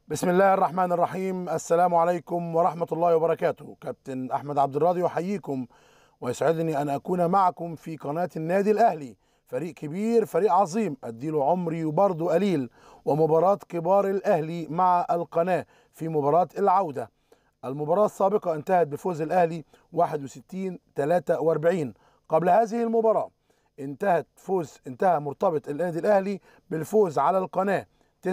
بسم الله الرحمن الرحيم. السلام عليكم ورحمة الله وبركاته. كابتن أحمد عبد الراضي يحييكم، ويسعدني أن أكون معكم في قناة النادي الأهلي. فريق كبير، فريق عظيم، أديله عمري وبرضه قليل. ومباراة كبار الأهلي مع القناة في مباراة العودة. المباراة السابقة انتهت بفوز الأهلي 61-43. قبل هذه المباراة انتهى مرتبط النادي الأهلي بالفوز على القناة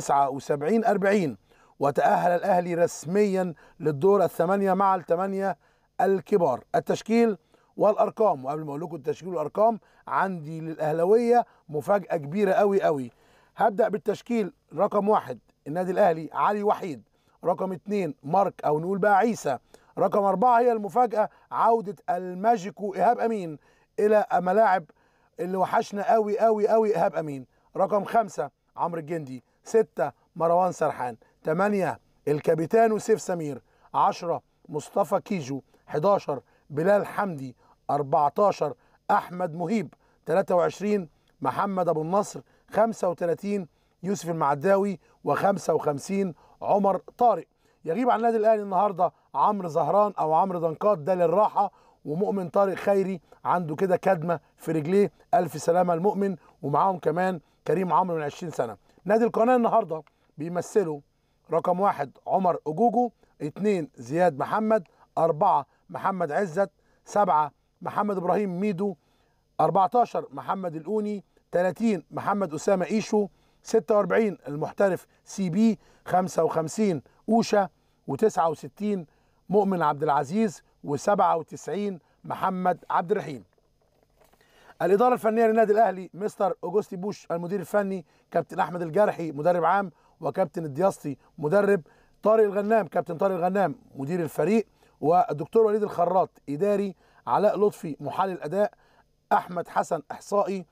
79-40، وتأهل الأهلي رسميا للدور الثمانية مع الثمانية الكبار. التشكيل والأرقام، وقبل ما أقول لكم التشكيل والأرقام عندي للأهلوية مفاجأة كبيرة قوي قوي. هبدأ بالتشكيل. رقم 1 النادي الأهلي علي وحيد. رقم 2 مارك أو نقول بقى عيسى. رقم 4 هي المفاجأة، عودة الماجيكو إيهاب أمين إلى ملاعب اللي وحشنا قوي قوي قوي إيهاب أمين. رقم 5 عمرو الجندي. 6 مروان سرحان. 8 الكابيتان وسيف سمير. 10 مصطفى كيجو. 11 بلال حمدي. 14 أحمد مهيب. 23 محمد أبو النصر. 35 يوسف المعداوي. و55 عمر طارق. يغيب عن النادي الأهلي النهارده عمرو زهران أو عمرو دنقاط، ده للراحة. ومؤمن طارق خيري عنده كده كدمة في رجليه، ألف سلامة المؤمن. ومعاهم كمان كريم عمرو من 20 سنة. نادي القناة النهارده بيمثلوا رقم 1 عمر أجوجو. 2 زياد محمد. 4 محمد عزت. 7 محمد إبراهيم ميدو. 14 محمد الأوني. 30 محمد أسامة إيشو. 46 المحترف سي بي. 55 أوشا. و69 مؤمن عبد العزيز. و97 محمد عبد الرحيم. الإدارة الفنية للنادي الأهلي مستر أوجوستي بوش المدير الفني، كابتن أحمد الجرحي مدرب عام، وكابتن الدياسطي مدرب، طارق الغنام كابتن طارق الغنام مدير الفريق، والدكتور وليد الخراط إداري، علاء لطفي محلل أداء، أحمد حسن إحصائي،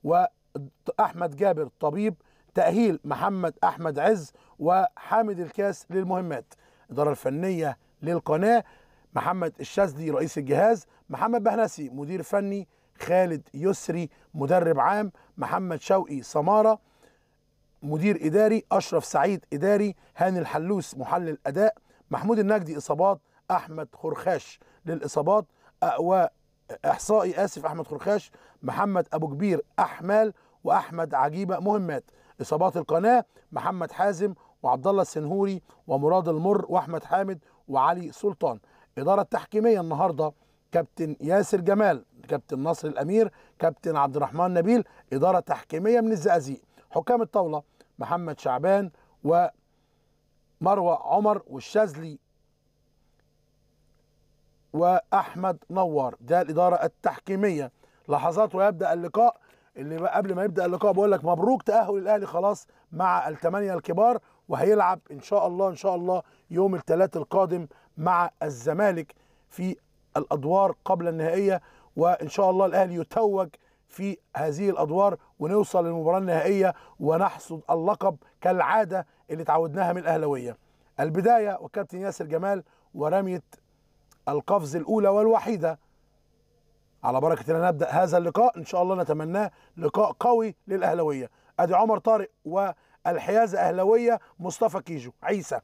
وأحمد جابر طبيب، تأهيل محمد أحمد عز، وحامد الكاس للمهمات. الإدارة الفنية للقناة محمد الشاذلي رئيس الجهاز، محمد بهنسي مدير فني، خالد يسري مدرب عام، محمد شوقي سمارة مدير إداري، أشرف سعيد إداري، هاني الحلوس محلل أداء، محمود النجدي إصابات، أحمد خرخاش للإصابات، وإحصائي أحمد خرخاش، محمد أبو كبير أحمال، وأحمد عجيبة مهمات. إصابات القناة محمد حازم وعبد الله السنهوري ومراد المر وأحمد حامد وعلي سلطان. إدارة تحكيمية النهارده كابتن ياسر جمال، كابتن نصر الأمير، كابتن عبد الرحمن نبيل. إدارة تحكيمية من الزقازيق. حكام الطاولة محمد شعبان ومروة عمر والشاذلي وأحمد نوار. ده الإدارة التحكيمية. لحظات ويبدأ اللقاء. اللي بقى قبل ما يبدأ اللقاء بقول لك مبروك تأهل الأهلي خلاص مع الثمانية الكبار، وهيلعب إن شاء الله يوم الثلاث القادم مع الزمالك في الأدوار قبل النهائية. وإن شاء الله الأهلي يتوج في هذه الأدوار ونوصل للمباراة النهائية ونحصد اللقب كالعادة اللي تعودناها من الأهلوية. البداية وكابتن ياسر جمال ورمية القفز الأولى والوحيدة. على بركة الله نبدأ هذا اللقاء، إن شاء الله نتمناه لقاء قوي للأهلوية. أدي عمر طارق والحيازة أهلوية. مصطفى كيجو عيسى.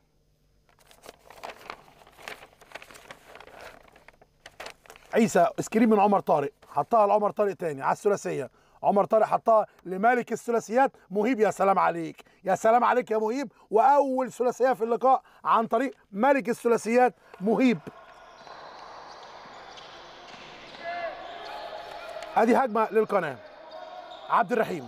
عيسى سكرين من عمر طارق، حطها لعمر طارق تاني على الثلاثيه. عمر طارق حطها لمالك الثلاثيات مهيب. يا سلام عليك، يا سلام عليك يا مهيب. واول ثلاثيه في اللقاء عن طريق ملك الثلاثيات مهيب. ادي هجمه للقناه. عبد الرحيم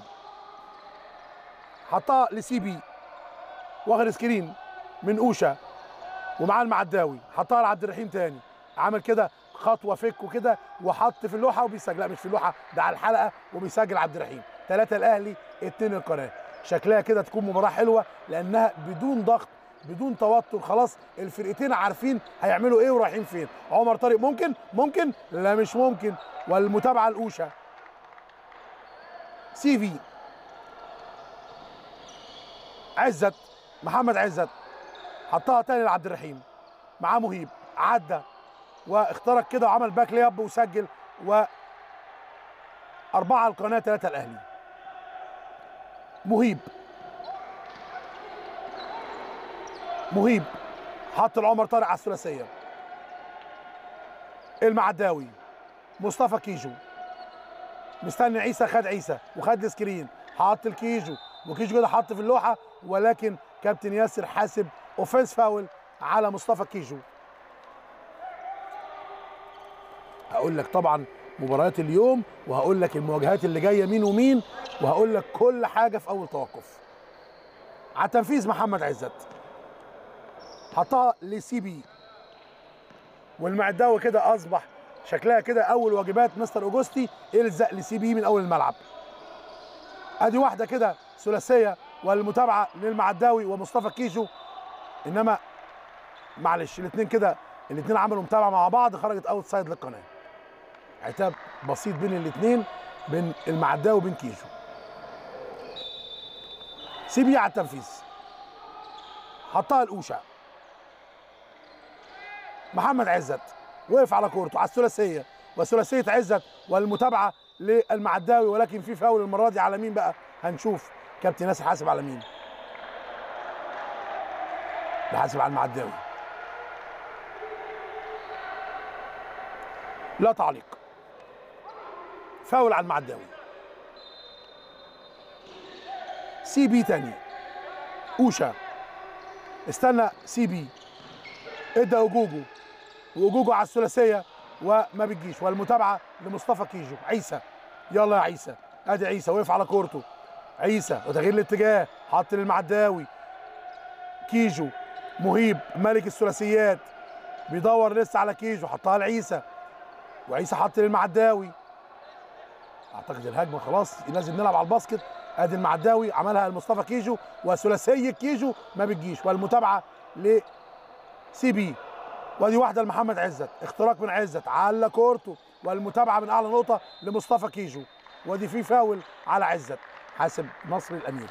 حطها لسي بي، واخد سكرين من اوشا ومعاه المعداوي، حطها لعبد الرحيم تاني، عمل كده خطوه فك وكده وحط في اللوحه وبيسجل. لا مش في اللوحه، ده على الحلقه وبيسجل عبد الرحيم. 3 الاهلي 2 القناه. شكلها كده تكون مباراه حلوه لانها بدون ضغط بدون توتر. خلاص الفرقتين عارفين هيعملوا ايه ورايحين فين. عمر طارق ممكن لا مش ممكن. والمتابعه الاوشا سي في عزت، محمد عزت حطها تاني لعبد الرحيم، معاه مهيب، عدى واخترق كده وعمل باك لياب وسجل. و4 القناه 3 الاهلي. مهيب مهيب حط لعمر طارق على الثلاثيه. المعداوي، مصطفى كيجو مستني عيسى، خد عيسى وخد السكرين، حط الكيجو وكيجو كده حط في اللوحه، ولكن كابتن ياسر حاسب اوفنس فاول على مصطفى كيجو. هقول لك طبعا مباريات اليوم، وهقول لك المواجهات اللي جايه مين ومين، وهقول لك كل حاجه في اول توقف. على تنفيذ محمد عزت، حطها لسي بي، والمعداوي كده اصبح شكلها كده اول واجبات مستر اوجوستي، الزق لسي بي من اول الملعب. ادي واحده كده ثلاثيه، والمتابعه للمعداوي ومصطفى كيجو، انما معلش الاثنين كده، الاثنين عملوا متابعه مع بعض، خرجت اوت سايد للقناه. عتاب بسيط بين الاثنين، بين المعداوي وبين كيجو. سي بي على التنفيذ، حطها الأوشا. محمد عزت وقف على كورته على الثلاثيه، وثلاثيه عزت والمتابعه للمعداوي، ولكن في فاول المره دي على مين بقى؟ هنشوف كابتن ياسر حاسب على مين. بحاسب على المعداوي. لا تعليق، فاول على المعداوي. سي بي تاني، اوشا استنى سي بي، ادى اوجوجو، واوجوجو على الثلاثيه وما بتجيش، والمتابعه لمصطفى كيجو. عيسى، يلا يا عيسى، ادي عيسى وقف على كورته. عيسى وتغيير الاتجاه، حط للمعداوي. كيجو مهيب ملك الثلاثيات بيدور لسه على كيجو، حطها لعيسى، وعيسى حط للمعداوي. اعتقد الهجمه خلاص لازم نلعب على الباسكت. ادي المعداوي عملها لمصطفى كيجو، وثلاثيه كيجو ما بتجيش، والمتابعه لسي بي. وادي واحده لمحمد عزت، اختراق من عزت على كورته، والمتابعه من اعلى نقطه لمصطفى كيجو، وادي في فاول على عزت، حاسب نصر الامير.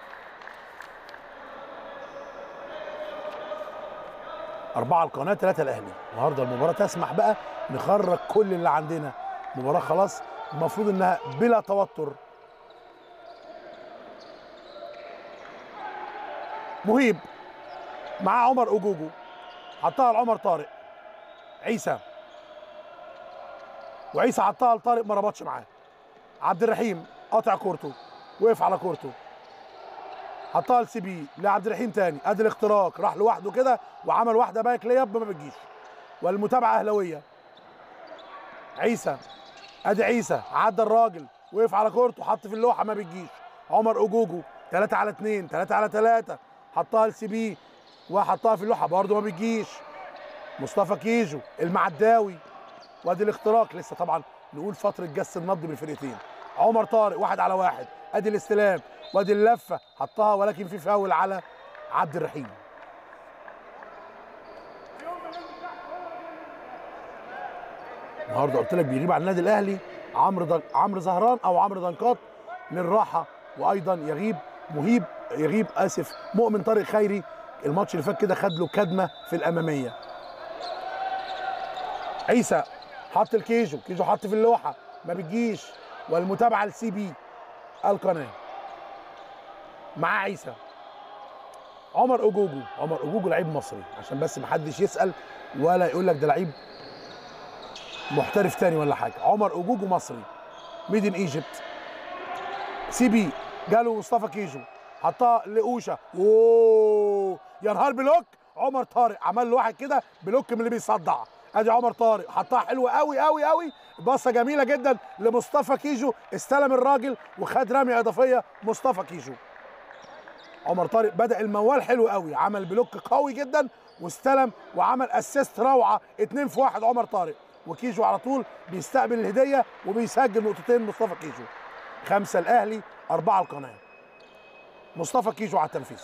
أربعة القناة، 3 الأهلي. النهارده المباراة تسمح بقى نخرج كل اللي عندنا. مباراة خلاص المفروض إنها بلا توتر. مهيب مع عمر أوجوجو، حطها لعمر طارق. عيسى، وعيسى حطها لطارق ما ربطش معاه. عبد الرحيم قاطع كورته، وقف على كورته، حطها لسي بي لعبد الرحيم تاني. ادي الاختراق، راح لوحده كده وعمل واحده باك لياب ما بتجيش، والمتابعه اهلاويه. عيسى، ادي عيسى عدى الراجل، وقف على كورته، حط في اللوحه ما بتجيش. عمر اوجوجو 3 على 2، 3 على 3، حطها لسي بي وحطها في اللوحه برده ما بتجيش. مصطفى كيجو، المعداوي، وادي الاختراق. لسه طبعا نقول فتره جس النبض بالفرقتين. عمر طارق 1 على 1، ادي الاستلام وادي اللفه حطها، ولكن في فاول على عبد الرحيم. النهارده قلت لك بيغيب عن النادي الاهلي عمرو زهران او عمرو دنقاط للراحه، وايضا يغيب مؤمن طارق خيري. الماتش اللي فات كده خد له كدمه في الاماميه. عيسى حط الكيجو، كيجو حط في اللوحه ما بتجيش، والمتابعه لسي بي القناه مع عيسى. عمر اوجوجو لعيب مصري، عشان بس ما حدش يسال ولا يقول لك ده لعيب محترف تاني ولا حاجه. عمر اوجوجو مصري، ميد ان ايجيبت. سي بي جاله مصطفى كيجو، حطها لاوشا، اوه يا نهار بلوك. عمر طارق عمل له واحد كده بلوك من اللي بيصدع. ادي عمر طارق حطها حلوه قوي قوي قوي، باصه جميله جدا لمصطفى كيجو، استلم الراجل وخد رميه اضافيه مصطفى كيجو. عمر طارق بدأ الموال حلو قوي، عمل بلوك قوي جدا واستلم وعمل اسيست روعه. 2 في 1 عمر طارق، وكيجو على طول بيستقبل الهديه وبيسجل نقطتين مصطفى كيجو. 5 الاهلي، 4 القناه. مصطفى كيجو على التنفيذ.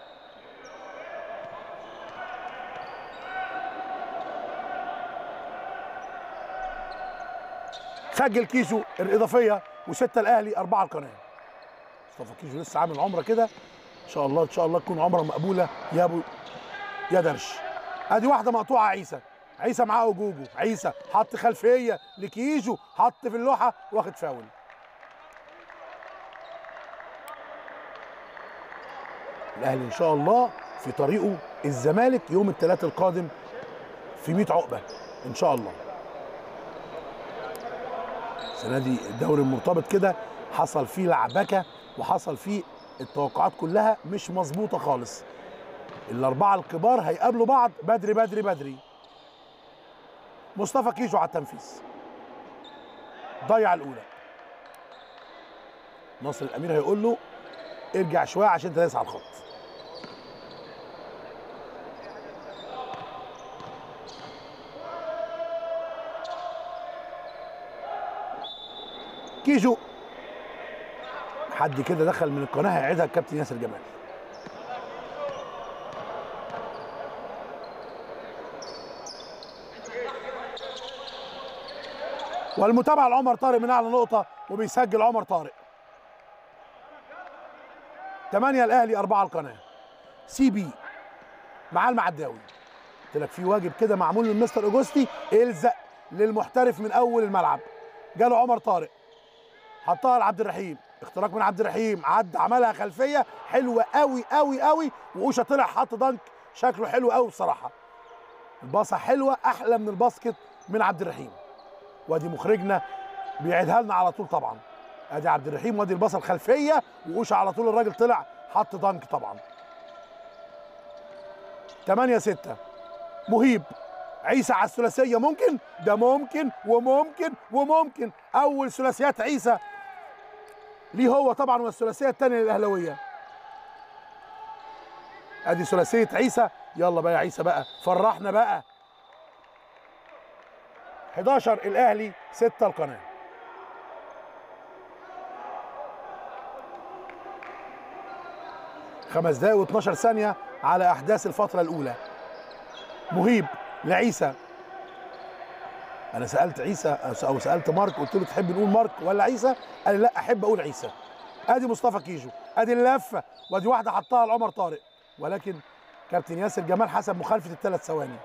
سجل كيجو الاضافيه، و6 الاهلي، 4 القناه. مصطفى كيجو لسه عامل عمره كده، ان شاء الله ان شاء الله تكون عمره مقبوله يا ابو يا درش. ادي واحده مقطوعه. عيسى معاه اوجوجو، عيسى حط خلفيه لكيجو، حط في اللوحه واخد فاول. الاهلي ان شاء الله في طريقه الزمالك يوم الثلاث القادم في 100 عقبه ان شاء الله. السنه دي الدوري المرتبط كده حصل فيه لعبكه وحصل فيه التوقعات كلها مش مظبوطه خالص. الاربعه الكبار هيقابلوا بعض بدري بدري بدري. مصطفى كيجو على التنفيذ ضيع الاولى. ناصر الامير هيقول له ارجع شويه عشان انت دايس على الخط. كيجو حد كده دخل من القناه هيعيدها الكابتن ياسر جمال. والمتابعه لعمر طارق من اعلى نقطه وبيسجل عمر طارق. 8 الاهلي 4 القناه. سي بي مع المعداوي. قلت لك في واجب كده معمول من مستر اوجوستي، الزق للمحترف من اول الملعب. جاله عمر طارق حطها لعبد الرحيم، اختراق من عبد الرحيم، عملها خلفيه حلوه قوي قوي قوي، وقوشه طلع حط دنك شكله حلو قوي بصراحه. الباصه حلوه احلى من الباسكت من عبد الرحيم. وادي مخرجنا بيعيدها لنا على طول طبعا. ادي عبد الرحيم وادي الباصه الخلفيه وقوشه على طول، الراجل طلع حط دنك طبعا. 8-6 مهيب عيسى على الثلاثيه. ممكن ده ممكن وممكن وممكن. اول ثلاثيات عيسى ليه هو طبعا، والثلاثيه الثانيه للاهلاويه. ادي ثلاثيه عيسى. يلا بقى يا عيسى بقى فرحنا بقى. 11 الاهلي 6 القناه. خمس دقايق و12 ثانيه على احداث الفتره الاولى. مهيب لعيسى. انا سالت عيسى او سالت مارك قلت له تحب نقول مارك ولا عيسى؟ قال لي لا احب اقول عيسى. ادي مصطفى كيجو، ادي اللفه، وادي واحده حطها لعمر طارق، ولكن كابتن ياسر جمال حسب مخالفه الثلاث ثواني.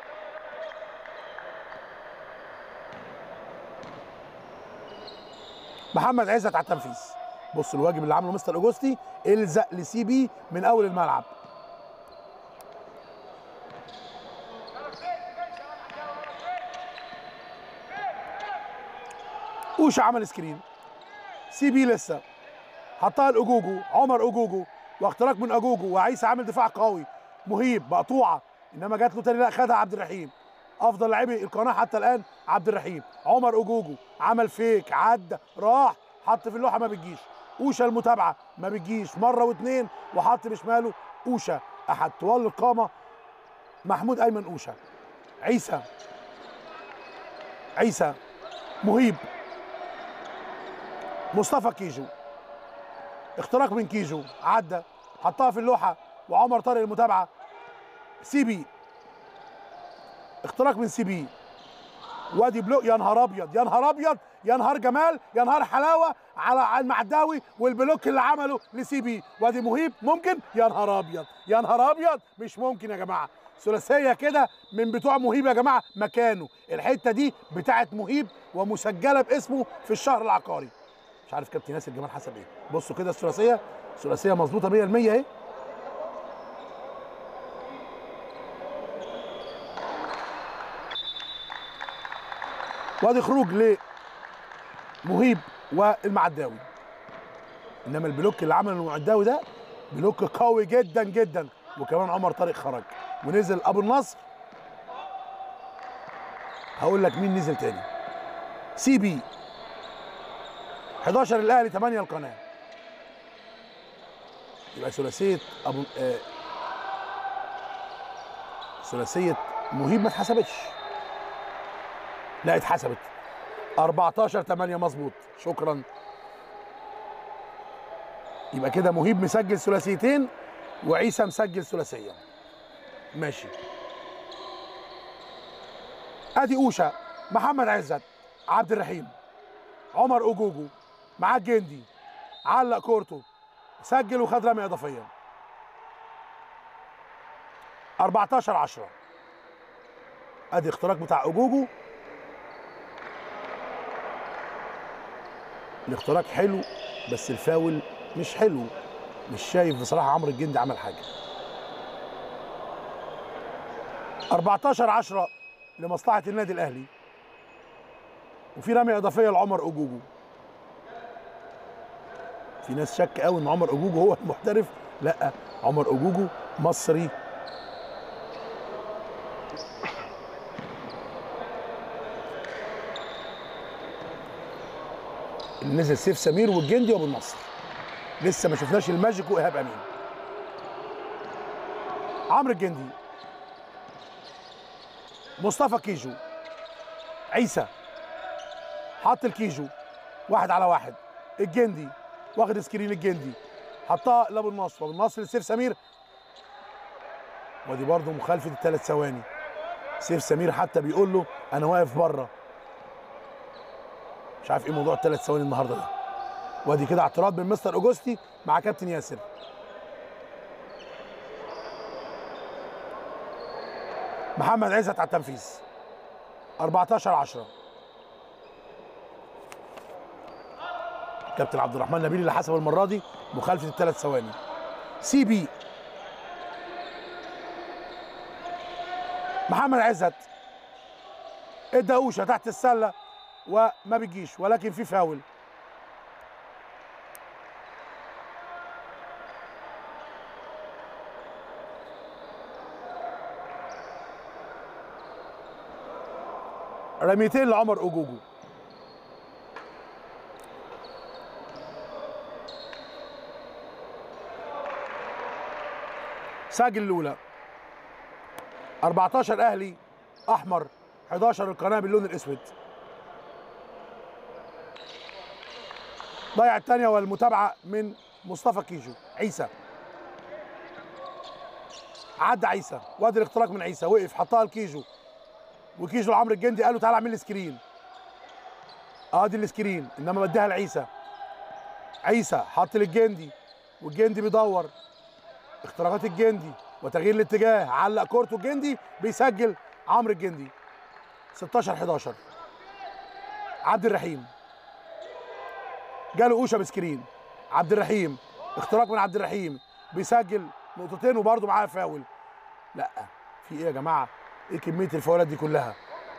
محمد عزت على التنفيذ. بص الواجب اللي عمله مستر اوجوستي، الزق لسي بي من اول الملعب. اوشا عمل سكرين. سي بي لسه حطها لاجوجو، عمر اجوجو، واختراق من اجوجو، وعيسى عامل دفاع قوي. مهيب مقطوعه انما جات له تاني، لا خدها عبد الرحيم. افضل لاعبي القناه حتى الان عبد الرحيم. عمر اجوجو عمل فيك، عدى راح حط في اللوحه ما بتجيش. اوشا المتابعه ما بتجيش، مره واثنين وحط بشماله. اوشا احد طوال القامه محمود ايمن اوشا. عيسى مهيب. مصطفى كيجو اختراق من كيجو، عدى حطها في اللوحه وعمر طارق المتابعه. سي بي اختراق من سي بي، وادي بلوك. يا نهار ابيض يا نهار ابيض يا نهار جمال يا نهار حلاوه على المعداوي والبلوك اللي عمله لسي بي. وادي مهيب ممكن. يا نهار ابيض يا نهار ابيض مش ممكن يا جماعه. ثلاثيه كده من بتوع مهيب يا جماعه. مكانه الحته دي بتاعت مهيب ومسجله باسمه في الشهر العقاري. مش عارف كابتن ياسر جمال حسب ايه. بصوا كده ثلاثيه مظبوطه 100% اهي. وادي خروج لمهيب والمعداوي. انما البلوك اللي عمله المعداوي ده بلوك قوي جدا جدا. وكمان عمر طارق خرج ونزل ابو النصر. هقول لك مين نزل تاني. سي بي. 11 الاهلي 8 القناه. يبقى ثلاثيه ثلاثيه مهيب ما اتحسبتش. لا اتحسبت. 14-8 مظبوط. شكرا. يبقى كده مهيب مسجل ثلاثيتين وعيسى مسجل ثلاثيه. ماشي. ادي اوشا، محمد عزت، عبد الرحيم، عمر اجوجو، معاه الجندي، علق كورته، سجل وخد رميه اضافيه. 14-10. ادي اختراق بتاع اجوجو. الاختراق حلو بس الفاول مش حلو. مش شايف بصراحه عمرو الجندي عمل حاجه. 14-10 لمصلحه النادي الاهلي. وفي رميه اضافيه لعمر اوجوجو. في ناس شك قوي ان عمر اوجوجو هو المحترف، لا، عمر اوجوجو مصري. اللي نزل سيف سمير والجندي وابو النصر. لسه ما شفناش الماجيك وايهاب امين. عمرو الجندي، مصطفى كيجو، عيسى حط الكيجو 1-على-1. الجندي واخد سكرين، الجندي حطها لابو النصر، وابو النصر لسيف سمير. ودي برضه مخالفه ال3 ثواني. سيف سمير حتى بيقول له انا واقف بره. مش عارف ايه موضوع ال3 ثواني النهارده ده. وادي كده اعتراض من مستر اوجوستي مع كابتن ياسر. محمد عزت على التنفيذ. 14-10. كابتن عبد الرحمن نبيل اللي حسب المره دي مخالفه ال3 ثواني. سي بي محمد عزت ادى اوشه تحت السله وما بتجيش، ولكن في فاول. رميتين لعمر اوجوجو. سجل الاولى. 14 اهلي احمر، 11 القناه باللون الاسود. ضيع الثانيه والمتابعه من مصطفى كيجو. عيسى عدى عيسى، وادي الاختراق من عيسى، وقف حطها لكيجو، وكيجو لعمرو الجندي قال له تعالى اعمل لي سكرين. دي السكرين، انما بديها لعيسى. عيسى حط للجندي، والجندي بيدور. اختراقات الجندي وتغيير الاتجاه، علق كورته الجندي، بيسجل عمرو الجندي. 16-11. عبد الرحيم جاله اوشه بسكرين. عبد الرحيم اختراق من عبد الرحيم، بيسجل نقطتين وبرده معاه فاول. لا، في ايه يا جماعه؟ ايه كميه الفاولات دي كلها؟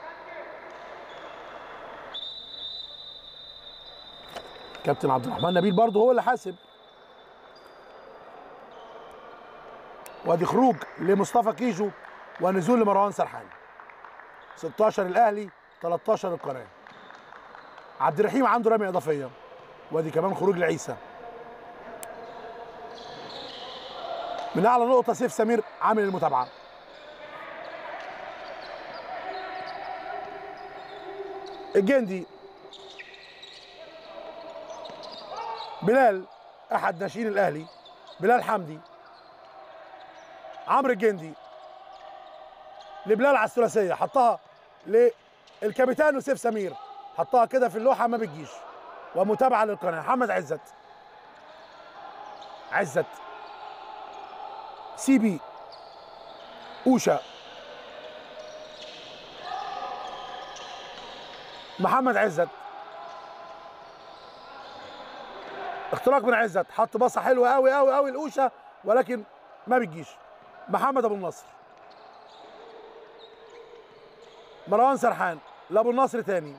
كابتن عبد الرحمن نبيل برضه هو اللي حاسب. وادي خروج لمصطفى كيجو ونزول لمروان سرحان. 16 الاهلي، 13 القناه. عبد الرحيم عنده رميه اضافيه، وادي كمان خروج لعيسى. من اعلى نقطه سيف سمير عامل المتابعه. الجندي، بلال احد ناشئين الاهلي، بلال حمدي. عمرو الجندي لبلال على الثلاثيه، حطها للكابيتان وسيف سمير، حطها كده في اللوحه ما بتجيش. ومتابعه للقناه. محمد عزت، عزت سي بي اوشا. محمد عزت اختراق من عزت، حط باصه حلوه قوي قوي قوي لاوشا، ولكن ما بتجيش. محمد ابو النصر، مروان سرحان لابو النصر تاني.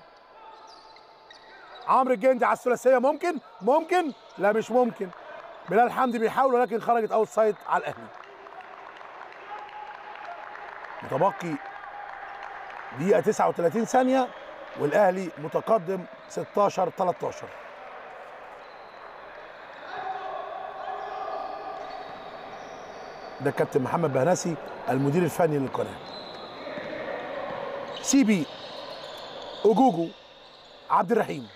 عمرو الجندي على الثلاثيه، ممكن لا مش ممكن. بلال حمدي بيحاول ولكن خرجت اوت سايد على الاهلي. متبقي دقيقه 39 ثانيه والاهلي متقدم 16-13. ده كابتن محمد بهنسي المدير الفني للقناه. سي بي اوجوجو عبد الرحيم.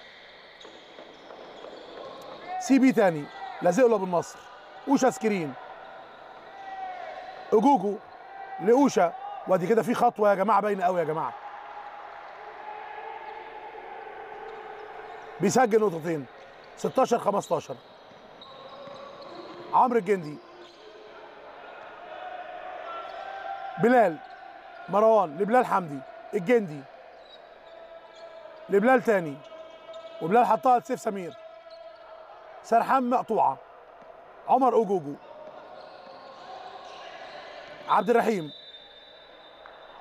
سي بي تاني لازق له ابو النصر. اوشا سكرين، اوجوجو لاوشا، وادي كده في خطوه يا جماعه باينه قوي يا جماعه. بيسجل نقطتين. 16-15. عمرو الجندي، بلال، مروان لبلال حمدي، الجندي لبلال تاني، وبلال حطها لسيف سمير. سرحان مقطوعه. عمر اوجوجو، عبد الرحيم،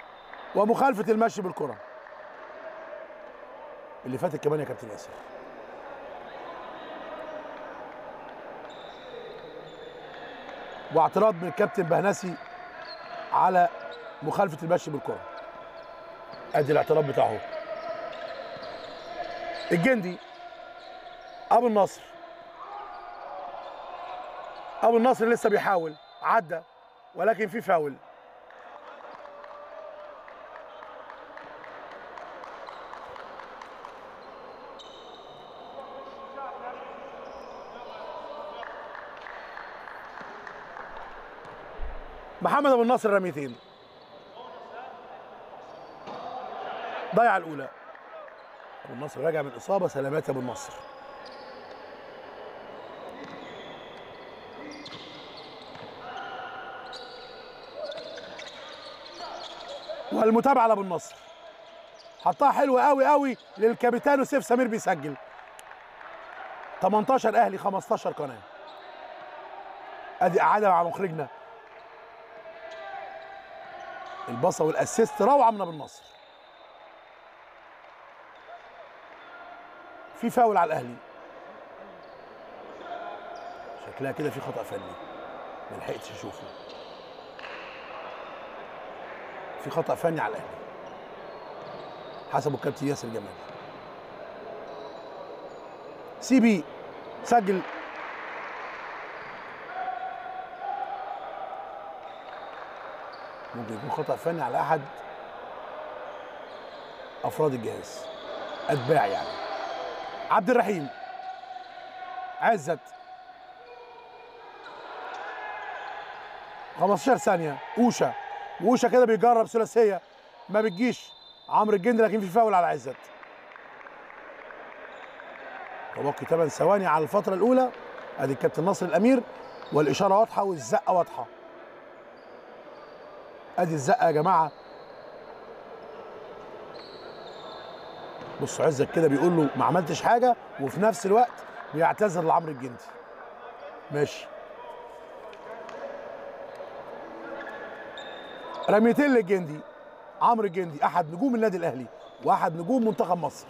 ومخالفه المشي بالكره اللي فاتت كمان يا كابتن ياسر. واعتراض من الكابتن بهنسي على مخالفه المشي بالكره. ادي الاعتراض بتاعه. الجندي ابو النصر لسه بيحاول، عدى ولكن في فاول. محمد ابو النصر رميتين، ضيع الاولى. ابو النصر راجع من اصابه، سلامات يا ابو النصر. والمتابعه لابو النصر، حطها حلوه قوي قوي للكابيتانو سيف سمير بيسجل. 18 اهلي 15 قناه. ادي اعاده مع مخرجنا، البصه والاسيست روعه من ابو النصر. في فاول على الاهلي، شكلها كده في خطا فني ما لحقتش اشوفه. في خطا فني على الاهلي حسب الكابتن ياسر جمال. سي بي سجل. ممكن يكون خطا فني على احد افراد الجهاز، اتباع يعني. عبد الرحيم عزت 15 ثانيه. اوشا كده بيجرب ثلاثيه ما بتجيش عمرو الجندي، لكن في فاول على عزت. تبقي 8 ثواني على الفتره الاولى. ادي الكابتن ناصر الامير والاشاره واضحه والزقه واضحه. ادي الزقه يا جماعه. بصوا عزت كده بيقول له ما عملتش حاجه، وفي نفس الوقت بيعتذر لعمرو الجندي. ماشي. رميتين للجندي. عمرو الجندي احد نجوم النادي الاهلي واحد نجوم منتخب مصر.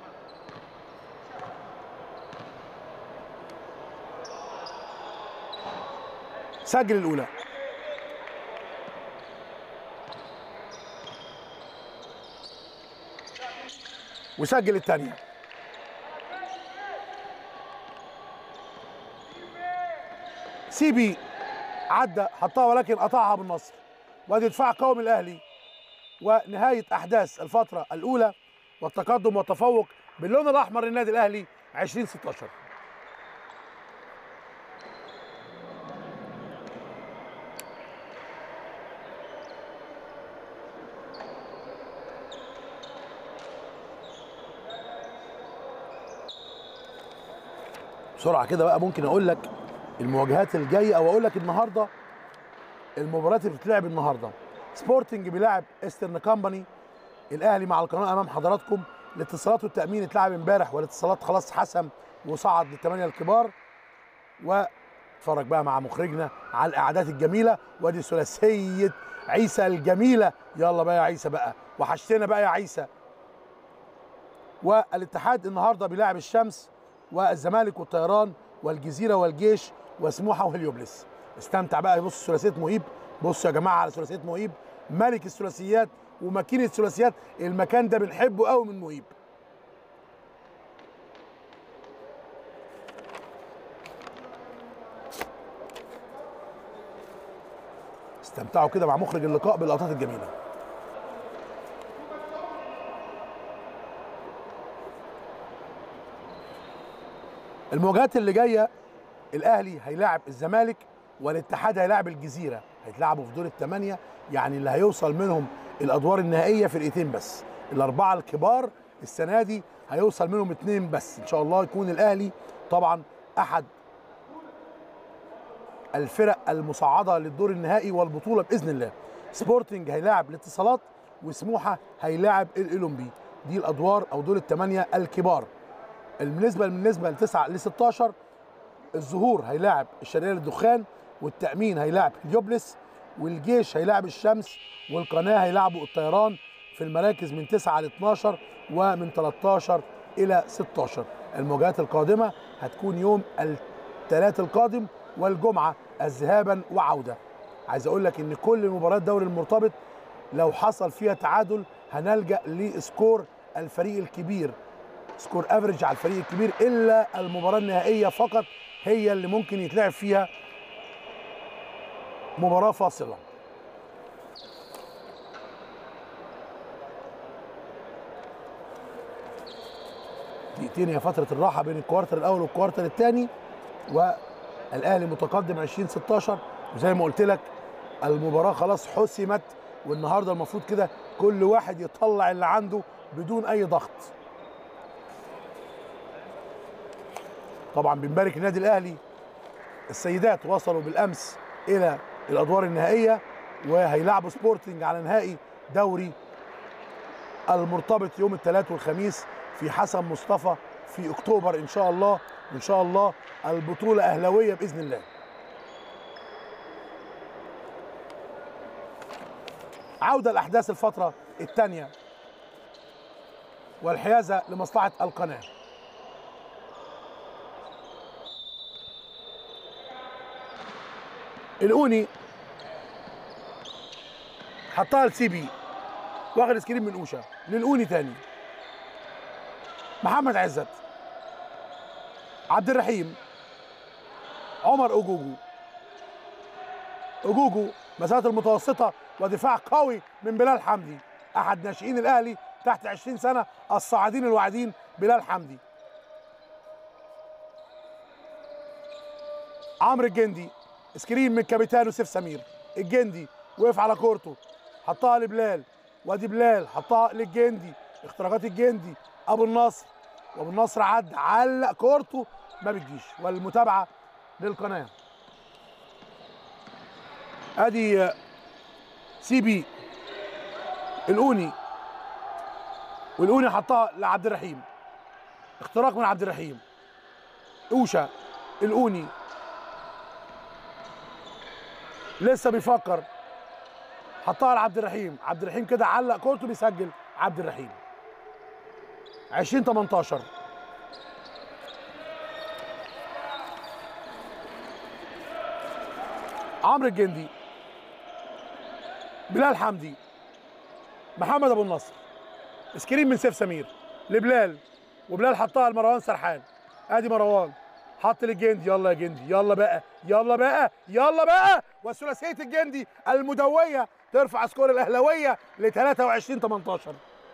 سجل الاولى. وسجل الثانيه. سي بي عدى حطها ولكن قطعها بالنصر. وادي دفاع قوي من الاهلي ونهايه احداث الفتره الاولى والتقدم والتفوق باللون الاحمر للنادي الاهلي 2016. بسرعه كده بقى ممكن اقول لك المواجهات الجايه، او اقول لك النهارده المباريات اللي بتتلعب النهارده. سبورتنج بيلاعب ايسترن كامباني. الاهلي مع القناه امام حضراتكم. الاتصالات والتامين اتلعب امبارح، والاتصالات خلاص حسم وصعد للثمانيه الكبار. واتفرج بقى مع مخرجنا على الاعداد الجميله. وادي ثلاثيه عيسى الجميله. يلا بقى يا عيسى بقى، وحشتنا بقى يا عيسى. والاتحاد النهارده بيلاعب الشمس والزمالك والطيران والجزيره والجيش وسموحه وهليوبلس. استمتع بقى. بص ثلاثيه مهيب. بصوا يا جماعه على ثلاثيه مهيب، ملك الثلاثيات وماكينه الثلاثيات. المكان ده بنحبه قوي من مهيب. استمتعوا كده مع مخرج اللقاء باللقطات الجميله. المواجهات اللي جايه، الاهلي هيلاعب الزمالك والاتحاد هيلاعب الجزيره. هيتلعبوا في دور الثمانيه، يعني اللي هيوصل منهم الادوار النهائيه فرقتين بس. الاربعه الكبار السنه دي هيوصل منهم 2 بس. ان شاء الله يكون الاهلي طبعا احد الفرق المصعده للدور النهائي والبطوله باذن الله. سبورتنج هيلاعب الاتصالات، وسموحه هيلاعب الاولمبي. دي الادوار او دور الثمانيه الكبار. بالنسبه ل 9 ل 16 الظهور هيلاعب الشرقيه للدخان، والتامين هيلاعب هليوبلس، والجيش هيلاعب الشمس، والقناه هيلاعبوا الطيران، في المراكز من 9 ل 12 ومن 13 إلى 16. المواجهات القادمة هتكون يوم الثلاث القادم والجمعة ذهابا وعودة. عايز أقول لك إن كل مباريات دوري المرتبط لو حصل فيها تعادل هنلجأ لسكور الفريق الكبير، سكور افريج على الفريق الكبير، إلا المباراة النهائية فقط هي اللي ممكن يتلعب فيها مباراة فاصلة. دقيقتين هي فترة الراحة بين الكوارتر الأول والكوارتر الثاني، والأهلي متقدم 20-16. وزي ما قلت لك المباراة خلاص حسمت، والنهارده المفروض كده كل واحد يطلع اللي عنده بدون أي ضغط. طبعا بنبارك النادي الأهلي، السيدات وصلوا بالأمس إلى الأدوار النهائية، وهيلعبوا سبورتنج على نهائي دوري المرتبط يوم الثلاث والخميس في حسن مصطفى في أكتوبر إن شاء الله. إن شاء الله البطولة أهلاوية بإذن الله. عودة لأحداث الفترة الثانية والحيازة لمصلحة القناة. الأوني حطها لسيبي، واخد سكرين من أوشا للأوني تاني. محمد عزت، عبد الرحيم، عمر أجوجو. أجوجو مسافات المتوسطة ودفاع قوي من بلال حمدي، أحد ناشئين الأهلي تحت 20 سنة الصاعدين الواعدين بلال حمدي. عمرو الجندي، سكرين من كابيتانو سيف سمير. الجندي وقف على كورته، حطها لبلال، وادي بلال حطها للجندي، اختراقات الجندي. ابو النصر، وابو النصر علق كورته ما بتجيش، والمتابعه للقناه. ادي سي بي الأوني، والأوني حطها لعبد الرحيم، اختراق من عبد الرحيم. اوشا، الأوني لسه بيفكر، حطها لعبد الرحيم. عبد الرحيم كده علق كورته، بيسجل عبد الرحيم. 20-18. عمرو الجندي، بلال حمدي، محمد ابو النصر، سكرين من سيف سمير لبلال، وبلال حطها لمروان سرحان. ادي مروان حط للجندي، يلا يا جندي، يلا بقى يلا بقى يلا بقى. وثلاثيه الجندي المدويه ترفع سكور الاهلاويه ل 23-18.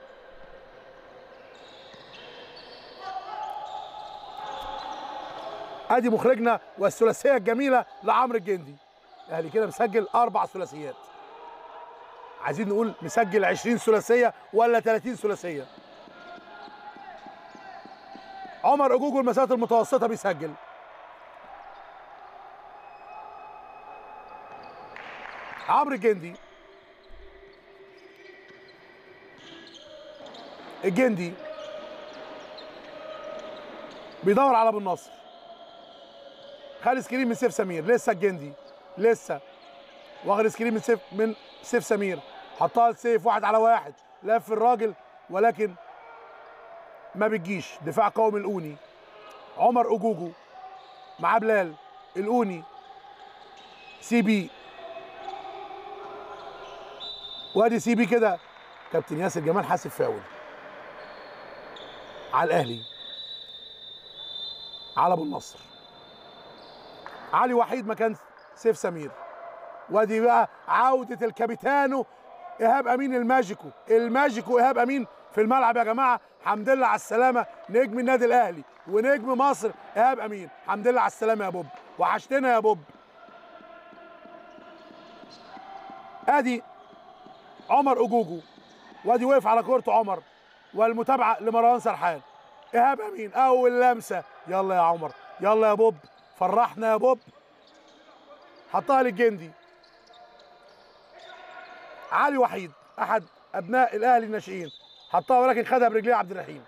ادي مخرجنا والثلاثيه الجميله لعمرو الجندي. الاهلي كده مسجل 4 ثلاثيات. عايزين نقول مسجل 20 ثلاثيه ولا 30 ثلاثيه. عمر أجوجو المسافات المتوسطه بيسجل. عمرو الجندي، الجندي بيدور على ابو النصر، خد سكرين من سيف سمير. لسه الجندي لسه واخد سكرين من سيف سمير، حطها لسيف، 1 على 1، لف الراجل ولكن ما بتجيش. دفاع قوي من الأوني. عمر أجوجو مع بلال، الأوني، سي بي، وادي سي بي كده. كابتن ياسر جمال حاسب فاول على الأهلي، على ابو النصر. علي وحيد مكان سيف سمير. وادي بقى عودة الكابيتانو إيهاب أمين، الماجيكو إيهاب أمين في الملعب يا جماعة. حمد لله على السلامة نجم النادي الأهلي ونجم مصر إيهاب أمين، حمد لله على السلامة يا بوب، وحشتنا يا بوب. ادي عمر أجوجو، وادي وقف على كورته عمر، والمتابعة لمروان سرحان. إيهاب أمين أول لمسة، يلا يا عمر يلا يا بوب، فرحنا يا بوب. حطها للجندي. علي وحيد أحد أبناء الأهلي الناشئين، حطها ولكن خدها برجليه عبد الرحيم.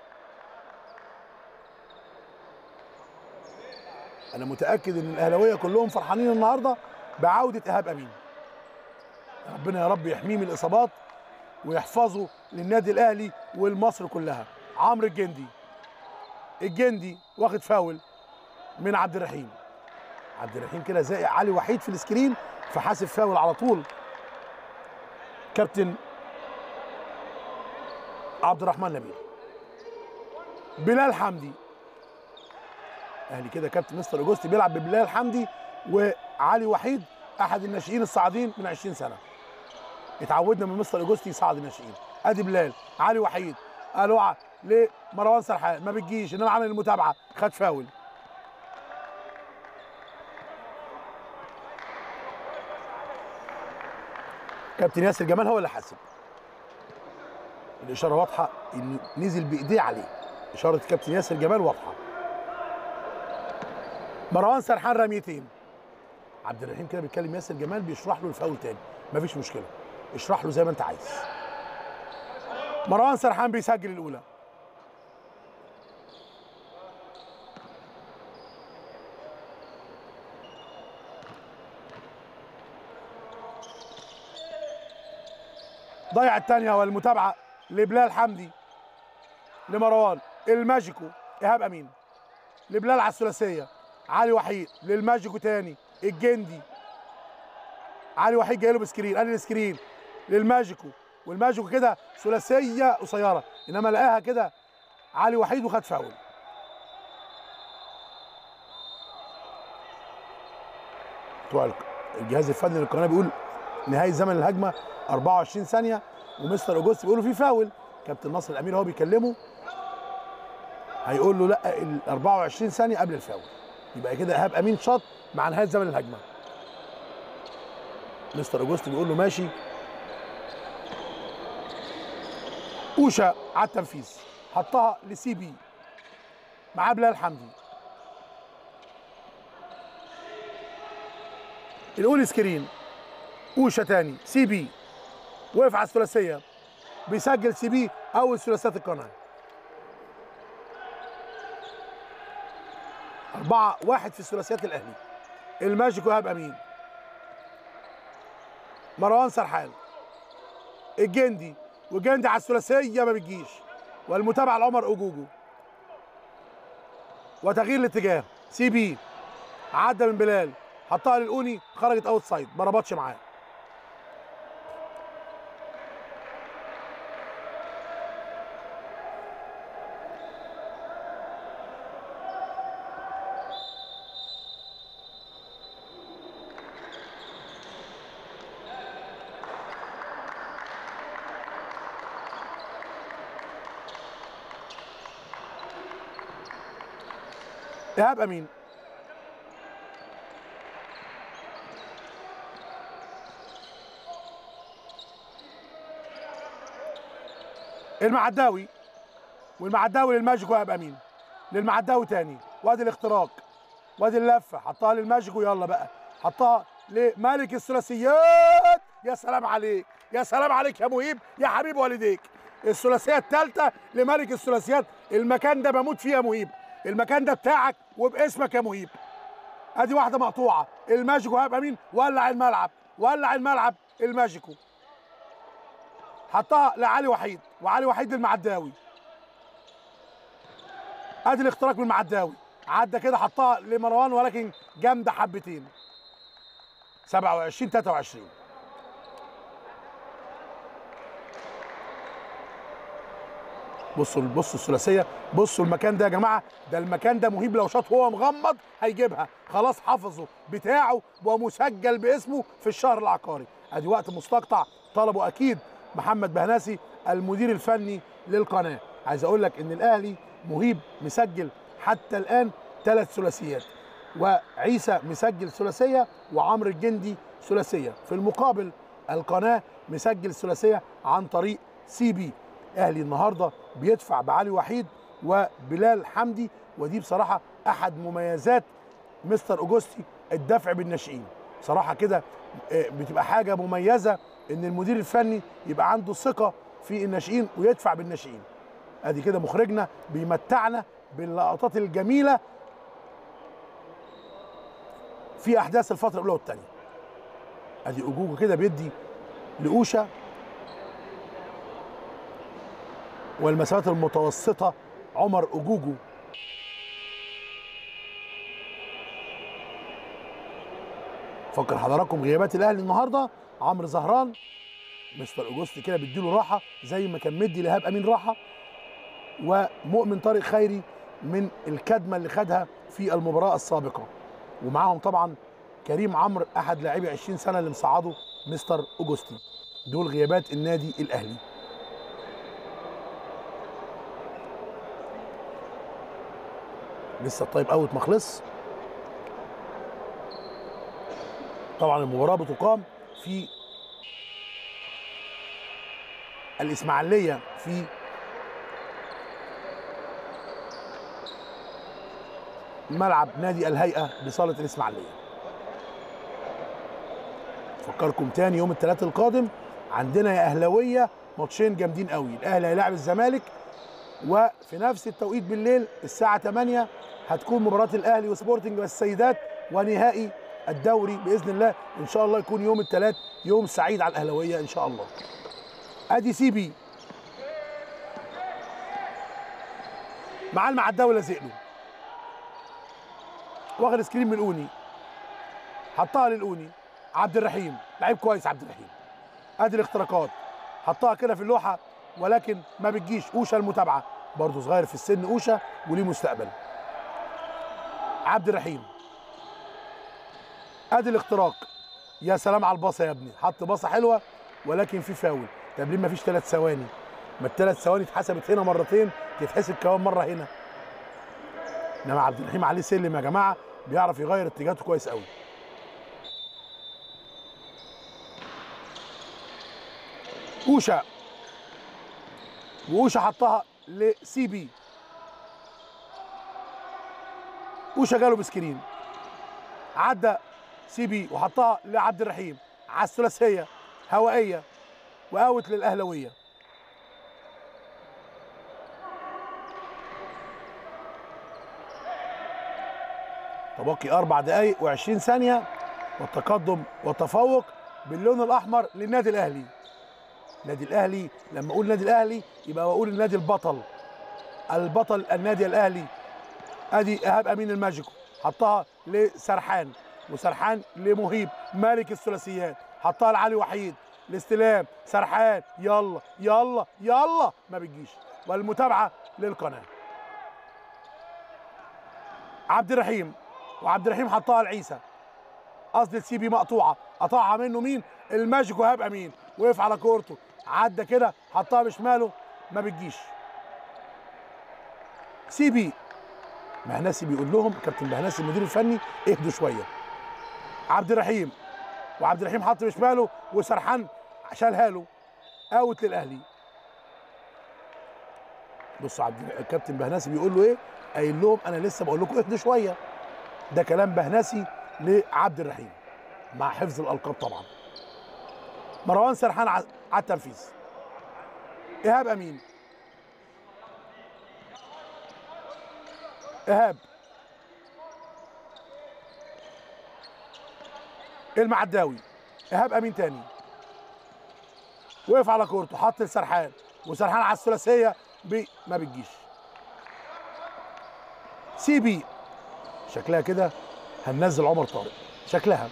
أنا متأكد إن الأهلاوية كلهم فرحانين النهارده بعودة إيهاب أمين. ربنا يا رب يحميه من الإصابات ويحفظوا للنادي الاهلي والمصر كلها. عمرو الجندي واخد فاول من عبد الرحيم. عبد الرحيم كده زي علي وحيد في السكرين، فحاسب فاول على طول كابتن عبد الرحمن نبيل. بلال حمدي اهلي كده، كابتن مستر اوجوستي بيلعب ببلال حمدي وعلي وحيد، احد الناشئين الصاعدين من 20 سنه. اتعودنا من مستر اوجوستي يصعد الناشئين. ادي بلال، علي وحيد، الوعه لمروان سرحان، ما بتجيش، انما عمل المتابعه، خد فاول. كابتن ياسر جمال هو اللي حاسب. الاشاره واضحه انه نزل بايديه عليه، اشاره كابتن ياسر جمال واضحه. مروان سرحان رميتين. عبد الرحيم كده بيتكلم ياسر جمال، بيشرح له الفاول تاني، مفيش مشكله، اشرح له زي ما انت عايز. مروان سرحان بيسجل الاولى. ضيع الثانيه والمتابعه لبلال حمدي لمروان. الماجيكو ايهاب امين لبلال على الثلاثيه. علي وحيد للماجيكو تاني. الجندي علي وحيد جاي له بسكرين، ادي السكرين للماجيكو، والماجيكو كده ثلاثيه قصيره، انما لقاها كده علي وحيد وخد فاول. بتوع الجهاز الفني للقناه بيقول نهايه زمن الهجمه 24 ثانيه، ومستر اوجوست بيقول له في فاول. كابتن ناصر الامير هو بيكلمه هيقول له لا، ال 24 ثانيه قبل الفاول، يبقى كده ايهاب امين شاط مع نهايه زمن الهجمه. مستر اوجوست بيقول له ماشي. اوشا على التنفيذ، حطها لسي بي مع بلال حمدي. الاول سكرين، اوشا تاني، سي بي وقف على الثلاثيه، بيسجل سي بي اول ثلاثيات القناه. 4-1 في الثلاثيات الاهلي. الماجيك وهاب امين، مروان سرحان، الجندي، والجندي على الثلاثيه ما بتجيش، والمتابعه لعمر اوجوجو، وتغيير الاتجاه. سي بي عدى من بلال، حطها للاوني، خرجت اوت سايد، ما ربطش معاه. ايهاب امين، المعداوي، والمعداوي للماجيك وهاب امين، للمعداوي تاني، وادي الاختراق، وادي اللفه، حطها للماجيك، ويلا بقى حطها لملك الثلاثيات. يا سلام عليك، يا سلام عليك يا مهيب، يا حبيب والديك. الثلاثيه الثالثه لملك الثلاثيات. المكان ده بموت فيه يا مهيب، المكان ده بتاعك وباسمك يا مهيب. ادي واحده مقطوعه، الماجيكو هيبقى مين؟ ولع الملعب، ولع الملعب. الماجيكو حطها لعلي وحيد، وعلي وحيد للمعداوي. ادي الاختراق من المعداوي، عدى كده حطها لمروان، ولكن جامده حبتين. 27-23. بصوا الثلاثيه، بصوا المكان ده يا جماعه، ده المكان ده مهيب لو شاط وهو مغمض هيجيبها، خلاص حفظه بتاعه ومسجل باسمه في الشهر العقاري. ادي وقت مستقطع طلبه اكيد محمد بهناسي المدير الفني للقناه. عايز اقول لك ان الاهلي مهيب مسجل حتى الان 3 ثلاثيات، وعيسى مسجل ثلاثيه، وعمرو الجندي ثلاثيه. في المقابل القناه مسجل ثلاثيه عن طريق سي بي. اهلي النهارده بيدفع بعلي وحيد وبلال حمدي، ودي بصراحه احد مميزات مستر اوجوستي، الدفع بالناشئين. بصراحه كده بتبقى حاجه مميزه ان المدير الفني يبقى عنده ثقه في الناشئين ويدفع بالناشئين. ادي كده مخرجنا بيمتعنا باللقطات الجميله في احداث الفتره الاولى والثانيه. ادي اوجوجو كده بيدي لاوشا، والمسافات المتوسطة عمر أجوجو. فكر حضراتكم غيابات الأهلي النهارده: عمرو زهران، مستر أوجوستي كده بيديله راحة زي ما كان مدي لإيهاب أمين راحة، ومؤمن طارق خيري من الكدمة اللي خدها في المباراة السابقة، ومعاهم طبعا كريم عمرو أحد لاعبي 20 سنة اللي مصعده مستر أوجوستي. دول غيابات النادي الأهلي. لسه الطيب اوت ما خلص. طبعا المباراه بتقام في الاسماعيليه في ملعب نادي الهيئه بصاله الاسماعيليه. افكركم تاني يوم الثلاث القادم عندنا يا اهلاويه ماتشين جامدين قوي. الاهلي هيلاعب الزمالك، وفي نفس التوقيت بالليل الساعه 8 هتكون مباراه الاهلي وسبورتنج والسيدات، ونهائي الدوري باذن الله. ان شاء الله يكون يوم الثلاث يوم سعيد على الاهلاويه ان شاء الله. ادي سي بي مع المعداوي لازق له، واخد سكرين من الاوني، حطها للاوني. عبد الرحيم لعيب كويس. عبد الرحيم ادي الاختراقات، حطها كده في اللوحه ولكن ما بتجيش. اوشا المتابعه، برضه صغير في السن اوشا وليه مستقبل. عبد الرحيم ادي الاختراق، يا سلام على الباصه يا ابني، حط باصه حلوه ولكن في فاول. طب ليه ما فيش 3 ثواني؟ ما الثلاث ثواني اتحسبت هنا مرتين، تتحسب كمان مره هنا. انما عبد الرحيم عليه سلم يا جماعه، بيعرف يغير اتجاهاته كويس قوي. اوشا، واوشا حطها لسي بي. اوشا جاله بسكرين، عدى سي بي وحطها لعبد الرحيم على الثلاثيه هوائيه، واوت للاهلاويه. تبقي 4 دقائق و20 ثانيه، والتقدم والتفوق باللون الاحمر للنادي الاهلي. النادي الاهلي، لما اقول النادي الاهلي يبقى بقول النادي البطل، البطل النادي الاهلي. ادي ايهاب امين الماجيكو، حطها لسرحان، وسرحان لمهيب مالك الثلاثيات، حطها لعلي وحيد، الاستلام سرحان، يلا يلا يلا ما بتجيش، والمتابعه للقناه. عبد الرحيم، وعبد الرحيم حطها لعيسى، قصد السي بي مقطوعه، قطعها منه مين؟ الماجيكو ايهاب امين، وقف على كورته، عدى كده حطها بشماله ما بتجيش. سي بي مهنسي بيقول لهم، كابتن مهنسي المدير الفني، اهدوا شويه. عبد الرحيم، وعبد الرحيم حط بشماله وسرحان شالها له، اوت للاهلي. بص الكابتن بهناسي بيقول له ايه؟ قايل لهم انا لسه بقول لكم اهدوا شويه. ده كلام بهناسي لعبد الرحيم مع حفظ الالقاب طبعا. مروان سرحان على التنفيذ. ايهاب امين، ايهاب المعداوي، ايهاب امين تاني، وقف على كورته، حط لسرحان، وسرحان على الثلاثيه ما بتجيش. سي بي شكلها كده هننزل عمر طارق، شكلها.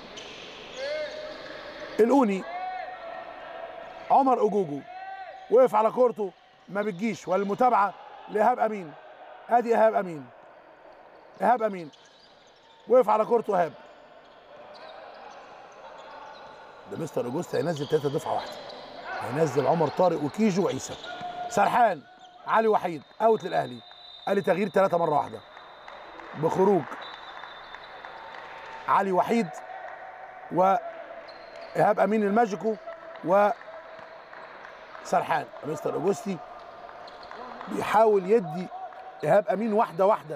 الاوني، عمر اوجوجو، وقف على كورته ما بتجيش، والمتابعه لايهاب امين. ادي ايهاب امين، ايهاب امين وقف على كورته. ايهاب ده مستر اوجوست هينزل 3 دفعه واحده، هينزل عمر طارق وكيجو وعيسى. سرحان، علي وحيد، اوت للاهلي. قال لي تغيير 3 مره واحده بخروج علي وحيد وايهاب امين الماجيكو وسرحان. مستر اوجوستي بيحاول يدي ايهاب امين واحده واحده.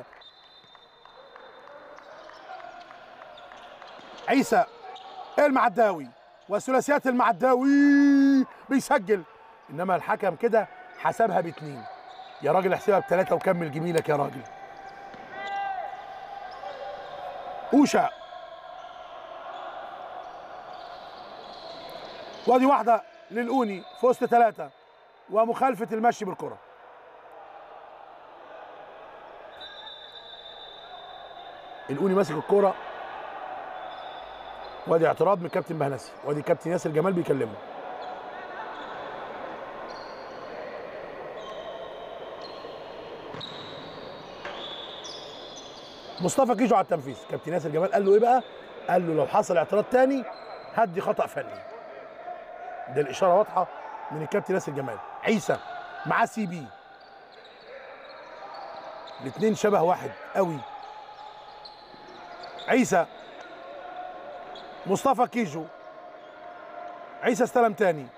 عيسى المعداوي وثلاثيات المعداوي بيسجل، انما الحكم كده حسبها ب2. يا راجل احسبها ب3 وكمل جميلك يا راجل. اوشا، وادي واحده للاوني في وسط 3 ومخالفه المشي بالكره. الأوني ماسك الكوره، وادي اعتراض من كابتن بهنسي، وادي كابتن ياسر جمال بيكلمه. مصطفى كيجو على التنفيذ. كابتن ياسر جمال قال له ايه بقى؟ قال له لو حصل اعتراض تاني هدي خطأ فني. ده الاشاره واضحه من الكابتن ياسر جمال. عيسى مع سي بي، الاثنين شبه واحد قوي. عيسى، مصطفى كيجو، عيسى استلم تاني،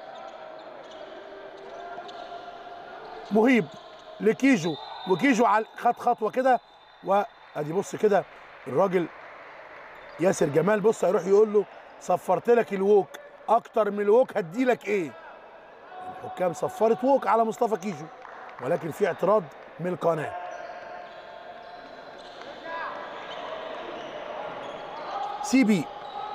مهيب لكيجو، وكيجو خد خطوه كده، وادي بص كده الراجل ياسر جمال بص هيروح يقول له صفرت لك الووك، اكتر من الووك هديلك ايه؟ الحكام صفرت ووك على مصطفى كيجو، ولكن في اعتراض من القناه. سي بي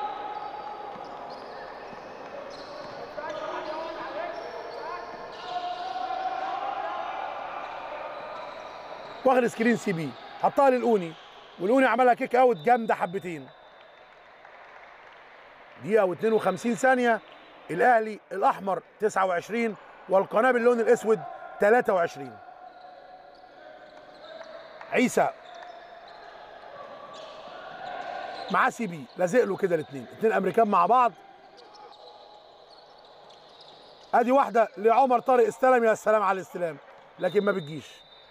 واخد سكرين، سي بي حطها للأوني، والأوني عملها كيك اوت جامده حبتين. دقيقة و52 ثانية. الأهلي الأحمر 29 والقناة باللون الأسود 23. عيسى مع سي بي، لازق له كده الاثنين، اثنين أمريكان مع بعض. أدي واحدة لعمر طارق، استلم، يا سلام على الاستلام، لكن ما بتجيش.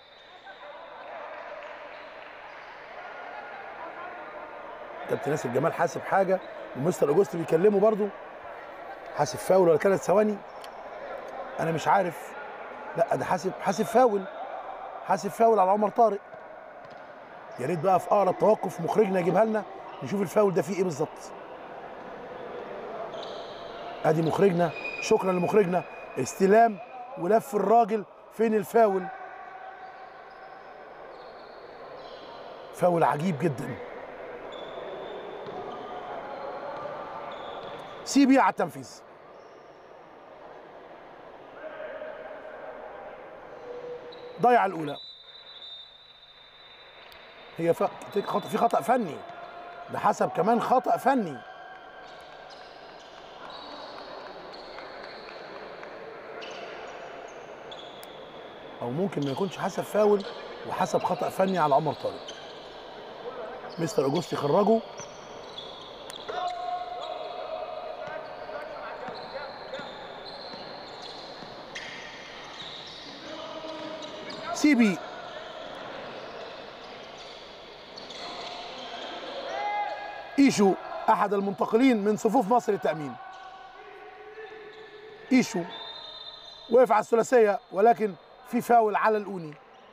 كابتن ياسر جمال حاسب حاجة، ومستر أوجوست بيكلمه برضو، حاسب فاول ولا كانت ثواني؟ أنا مش عارف. لا ده حاسب فاول، حاسب فاول على عمر طارق. يا ريت بقى في اقرب توقف مخرجنا يجيبها لنا نشوف الفاول ده فيه ايه بالظبط. ادي مخرجنا، شكرا لمخرجنا، استلام ولف الراجل، فين الفاول؟ فاول عجيب جدا. سي بي على التنفيذ. ضيع الاولى. هي في خطأ فني، ده حسب كمان خطأ فني. او ممكن ما يكونش حسب فاول وحسب خطأ فني على عمر طارق. مستر اوجوست يخرجه. سي بي ايشو احد المنتقلين من صفوف مصر للتأمين. ايشو وقف على الثلاثيه، ولكن في فاول على الأوني.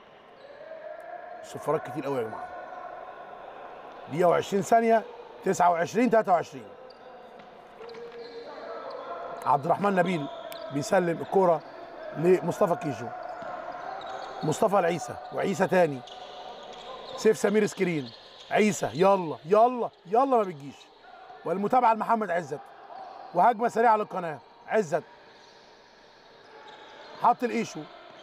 صفارات كتير قوي يا جماعه. دقيقه و20 ثانيه، 29 23. عبد الرحمن نبيل بيسلم الكوره لمصطفى كيجو، مصطفى لعيسى، وعيسى تاني، سيف سمير سكرين، عيسى يلا يلا يلا ما بتجيش، والمتابعه لمحمد عزت، وهجمه سريعه للقناه. عزت حط الايشو.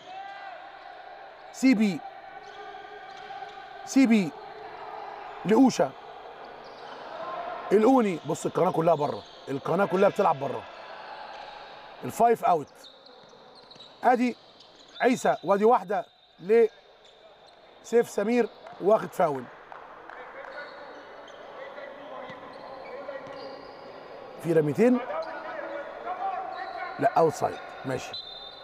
سي بي لأوشا. الأوني بص القناه كلها بره، القناه كلها بتلعب بره. الفايف اوت. ادي عيسى، وادي واحده لسيف سمير واخد فاول. في رميتين، لا اوت سايد، ماشي.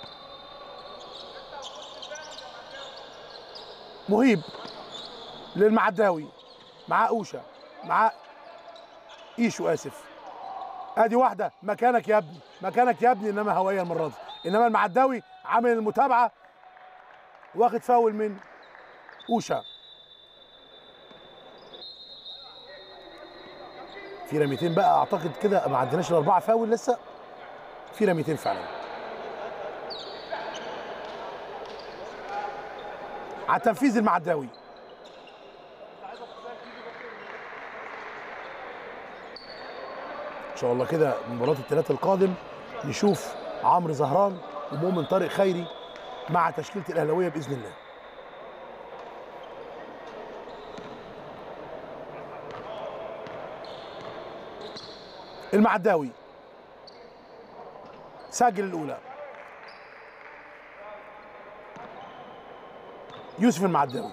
مهيب للمعداوي مع اوشا، مع ايشو، اسف. ادي واحده، مكانك يا ابني، مكانك يا ابني، انما هوائيه المره دي، انما المعداوي عامل المتابعه واخد فاول من اوشا. في رميتين بقى، اعتقد كده ما عدناش الاربعه فاول لسه، في رميتين فعلا. على تنفيذ المعداوي. ان شاء الله كده مباراه الثلاث القادم نشوف عمرو زهران ومؤمن طارق خيري مع تشكيله الاهلاويه باذن الله. المعداوي سجل الاولى، يوسف المعداوي،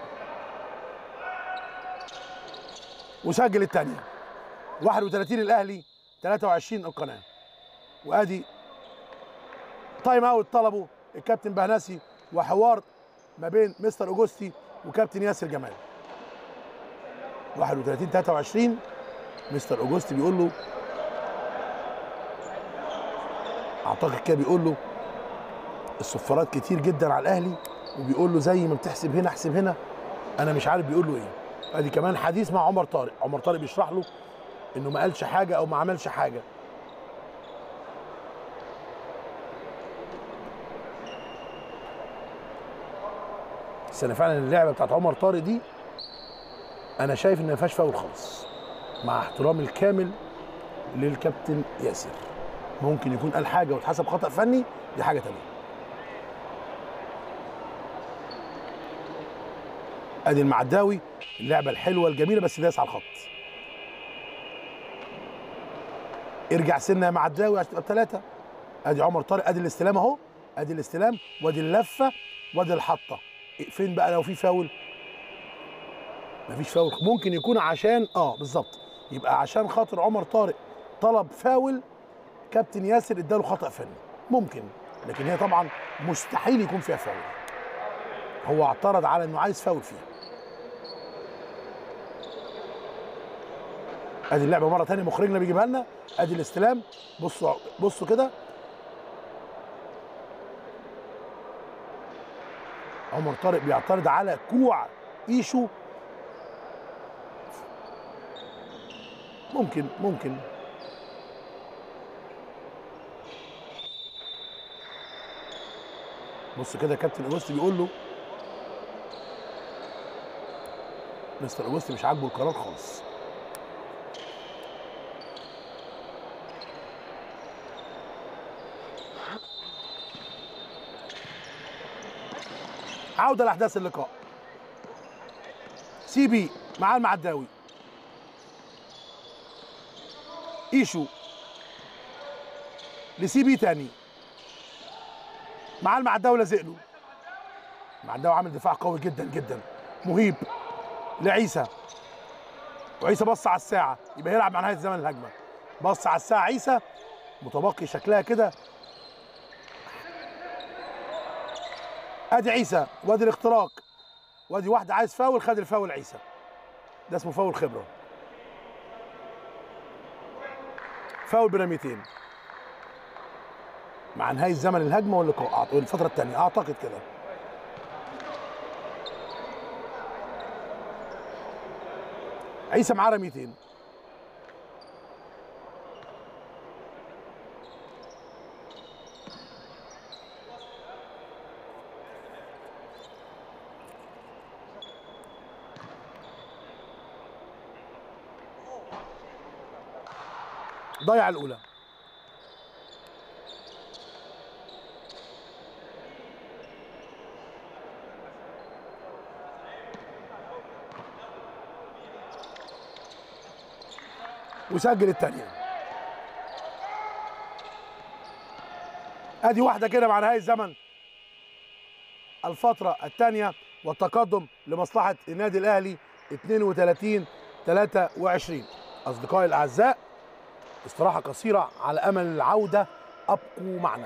وسجل الثانيه. 31 الاهلي 23 القناه. وادي تايم اوت طلبه الكابتن بهنسي، وحوار ما بين مستر اوجوستي وكابتن ياسر جمال. 31 23 مستر اوجوستي بيقول له، اعتقد كده بيقول له الصفارات كتير جدا على الاهلي، وبيقول له زي ما بتحسب هنا احسب هنا. انا مش عارف بيقول له ايه. ادي كمان حديث مع عمر طارق، عمر طارق بيشرح له انه ما قالش حاجه او ما عملش حاجه. بس انا فعلا اللعبه بتاعت عمر طارق دي انا شايف ان ما فيهاش فاول خالص، مع احترامي الكامل للكابتن ياسر. ممكن يكون قال حاجه واتحسب خطا فني، دي حاجه تانيه. ادي المعداوي، اللعبه الحلوه الجميله، بس داس على الخط. ارجع سنه يا معداوي عشان تبقى بثلاثه. ادي عمر طارق، ادي الاستلام اهو، ادي الاستلام وادي اللفه وادي الحطه. فين بقى لو في فاول؟ مفيش فاول. ممكن يكون عشان بالظبط، يبقى عشان خاطر عمر طارق طلب فاول، كابتن ياسر اداله خطأ فني ممكن، لكن هي طبعا مستحيل يكون فيها فاول. هو اعترض على انه عايز فاول فيها. ادي اللعبه مره ثانيه مخرجنا بيجيبها لنا. ادي الاستلام، بصوا بصوا كده، عمر طارق بيعترض على كوع ايشو. ممكن بص كده كابتن اوجوستي بيقول له، مستر اوجوستي مش عاجبه القرار خالص. عودة لأحداث اللقاء. سي بي مع المعداوي، ايشو لسي بي تاني مع المعداوي، لازق له. المعداوي عامل دفاع قوي جدا جدا، مهيب لعيسى، وعيسى بص على الساعة، يبقى يلعب مع نهاية زمن الهجمة. بص على الساعة عيسى، متبقي شكلها كده. ادي عيسى وادي الاختراق، وادي واحده عايز فاول، خد الفاول عيسى، ده اسمه فاول خبره. فاول برميتين مع نهايه زمن الهجمه واللقاء الفتره الثانيه اعتقد كده. عيسى معاه رميتين. ضيع الاولى. وسجل الثانيه. ادي واحده كده مع نهايه زمن الفتره الثانيه، والتقدم لمصلحه النادي الاهلي 32-23. اصدقائي الاعزاء، استراحه قصيره على امل العوده، ابقوا معنا.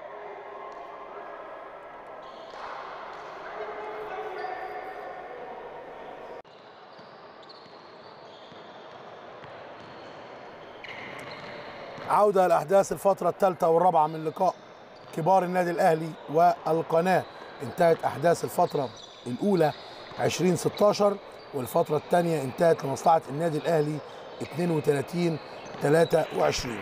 عودة لأحداث الفترة الثالثة والرابعة من لقاء كبار النادي الأهلي والقناة. انتهت أحداث الفترة الأولى 2016، والفترة الثانية انتهت لمصلحة النادي الأهلي 32-23.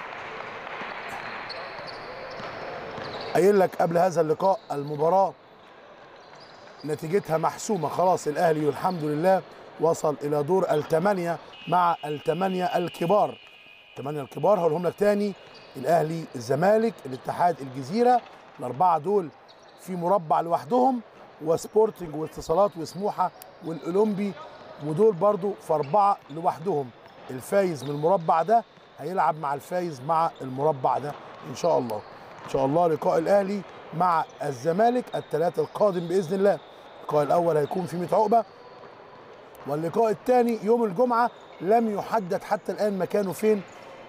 قايل لك قبل هذا اللقاء المباراة نتيجتها محسومة خلاص، الأهلي والحمد لله وصل إلى دور الثمانية مع الثمانية الكبار. الثمانية الكبار هقولهم لك تاني: الأهلي، الزمالك، الاتحاد، الجزيرة، الأربعة دول في مربع لوحدهم، وسبورتنج واتصالات وسموحة والأولمبي، ودول برضو في 4 لوحدهم. الفايز من المربع ده هيلعب مع الفايز مع المربع ده ان شاء الله. ان شاء الله لقاء الاهلي مع الزمالك الثلاث القادم باذن الله. اللقاء الاول هيكون في 100 عقبه، واللقاء الثاني يوم الجمعه لم يحدد حتى الان مكانه فين.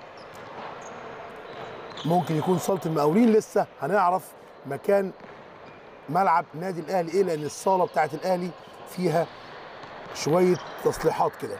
ممكن يكون صاله المقاولين، لسه هنعرف مكان ملعب نادي الاهلي ايه، لان الصاله بتاعت الاهلي فيها شويه تصليحات كده.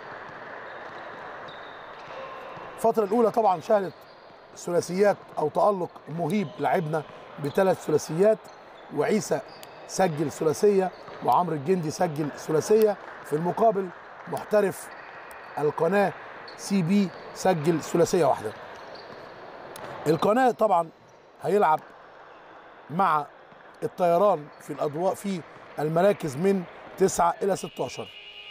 الفتره الاولى طبعا شهدت ثلاثيات او تالق مهيب، لعبنا بثلاث ثلاثيات، وعيسى سجل ثلاثيه وعمرو الجندي سجل ثلاثيه. في المقابل محترف القناه سي بي سجل ثلاثيه واحده. القناه طبعا هيلعب مع الطيران في الاضواء في المراكز من 9 الى 16.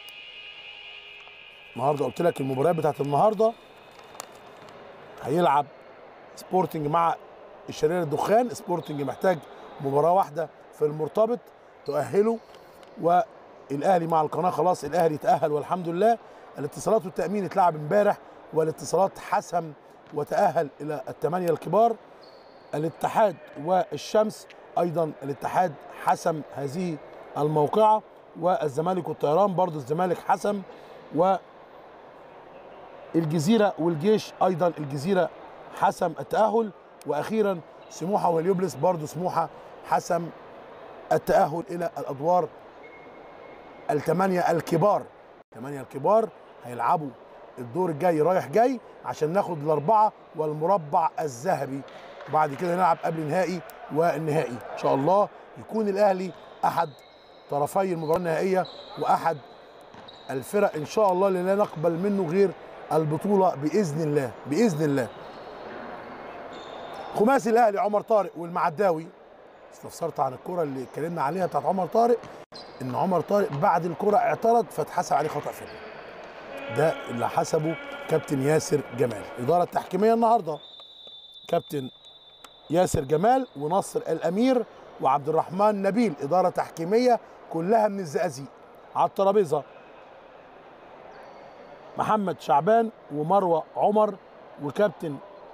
النهارده قلت لك المباريات بتاعت النهارده هيلعب سبورتنج مع الشرير الدخان. سبورتنج محتاج مباراه واحده في المرتبط تؤهله، والاهلي مع القناه خلاص الاهلي تاهل والحمد لله. الاتصالات والتامين اتلعب امبارح، والاتصالات حسم وتاهل الى الثمانيه الكبار. الاتحاد والشمس ايضا الاتحاد حسم هذه الموقعه، والزمالك والطيران برضو الزمالك حسم، والجزيره والجيش ايضا الجزيره حسم التاهل، واخيرا سموحه واليوبلس برضو سموحه حسم التاهل الى الادوار الثمانيه الكبار. الثمانيه الكبار هيلعبوا الدور الجاي رايح جاي عشان ناخد الاربعه والمربع الذهبي، وبعد كده نلعب قبل النهائي والنهائي. ان شاء الله يكون الاهلي احد طرفي المباراه النهائيه واحد الفرق ان شاء الله اللي لا نقبل منه غير البطوله باذن الله باذن الله. خماسي الاهلي عمر طارق والمعداوي. استفسرت عن الكره اللي اتكلمنا عليها بتاعت عمر طارق، ان عمر طارق بعد الكره اعترض فاتحسب عليه خطا فني. ده اللي حسبه كابتن ياسر جمال. الاداره التحكيميه النهارده كابتن ياسر جمال ونصر الامير وعبد الرحمن نبيل، اداره تحكيميه كلها من الزقازيق. على الترابيزه محمد شعبان ومروه عمر وكابتن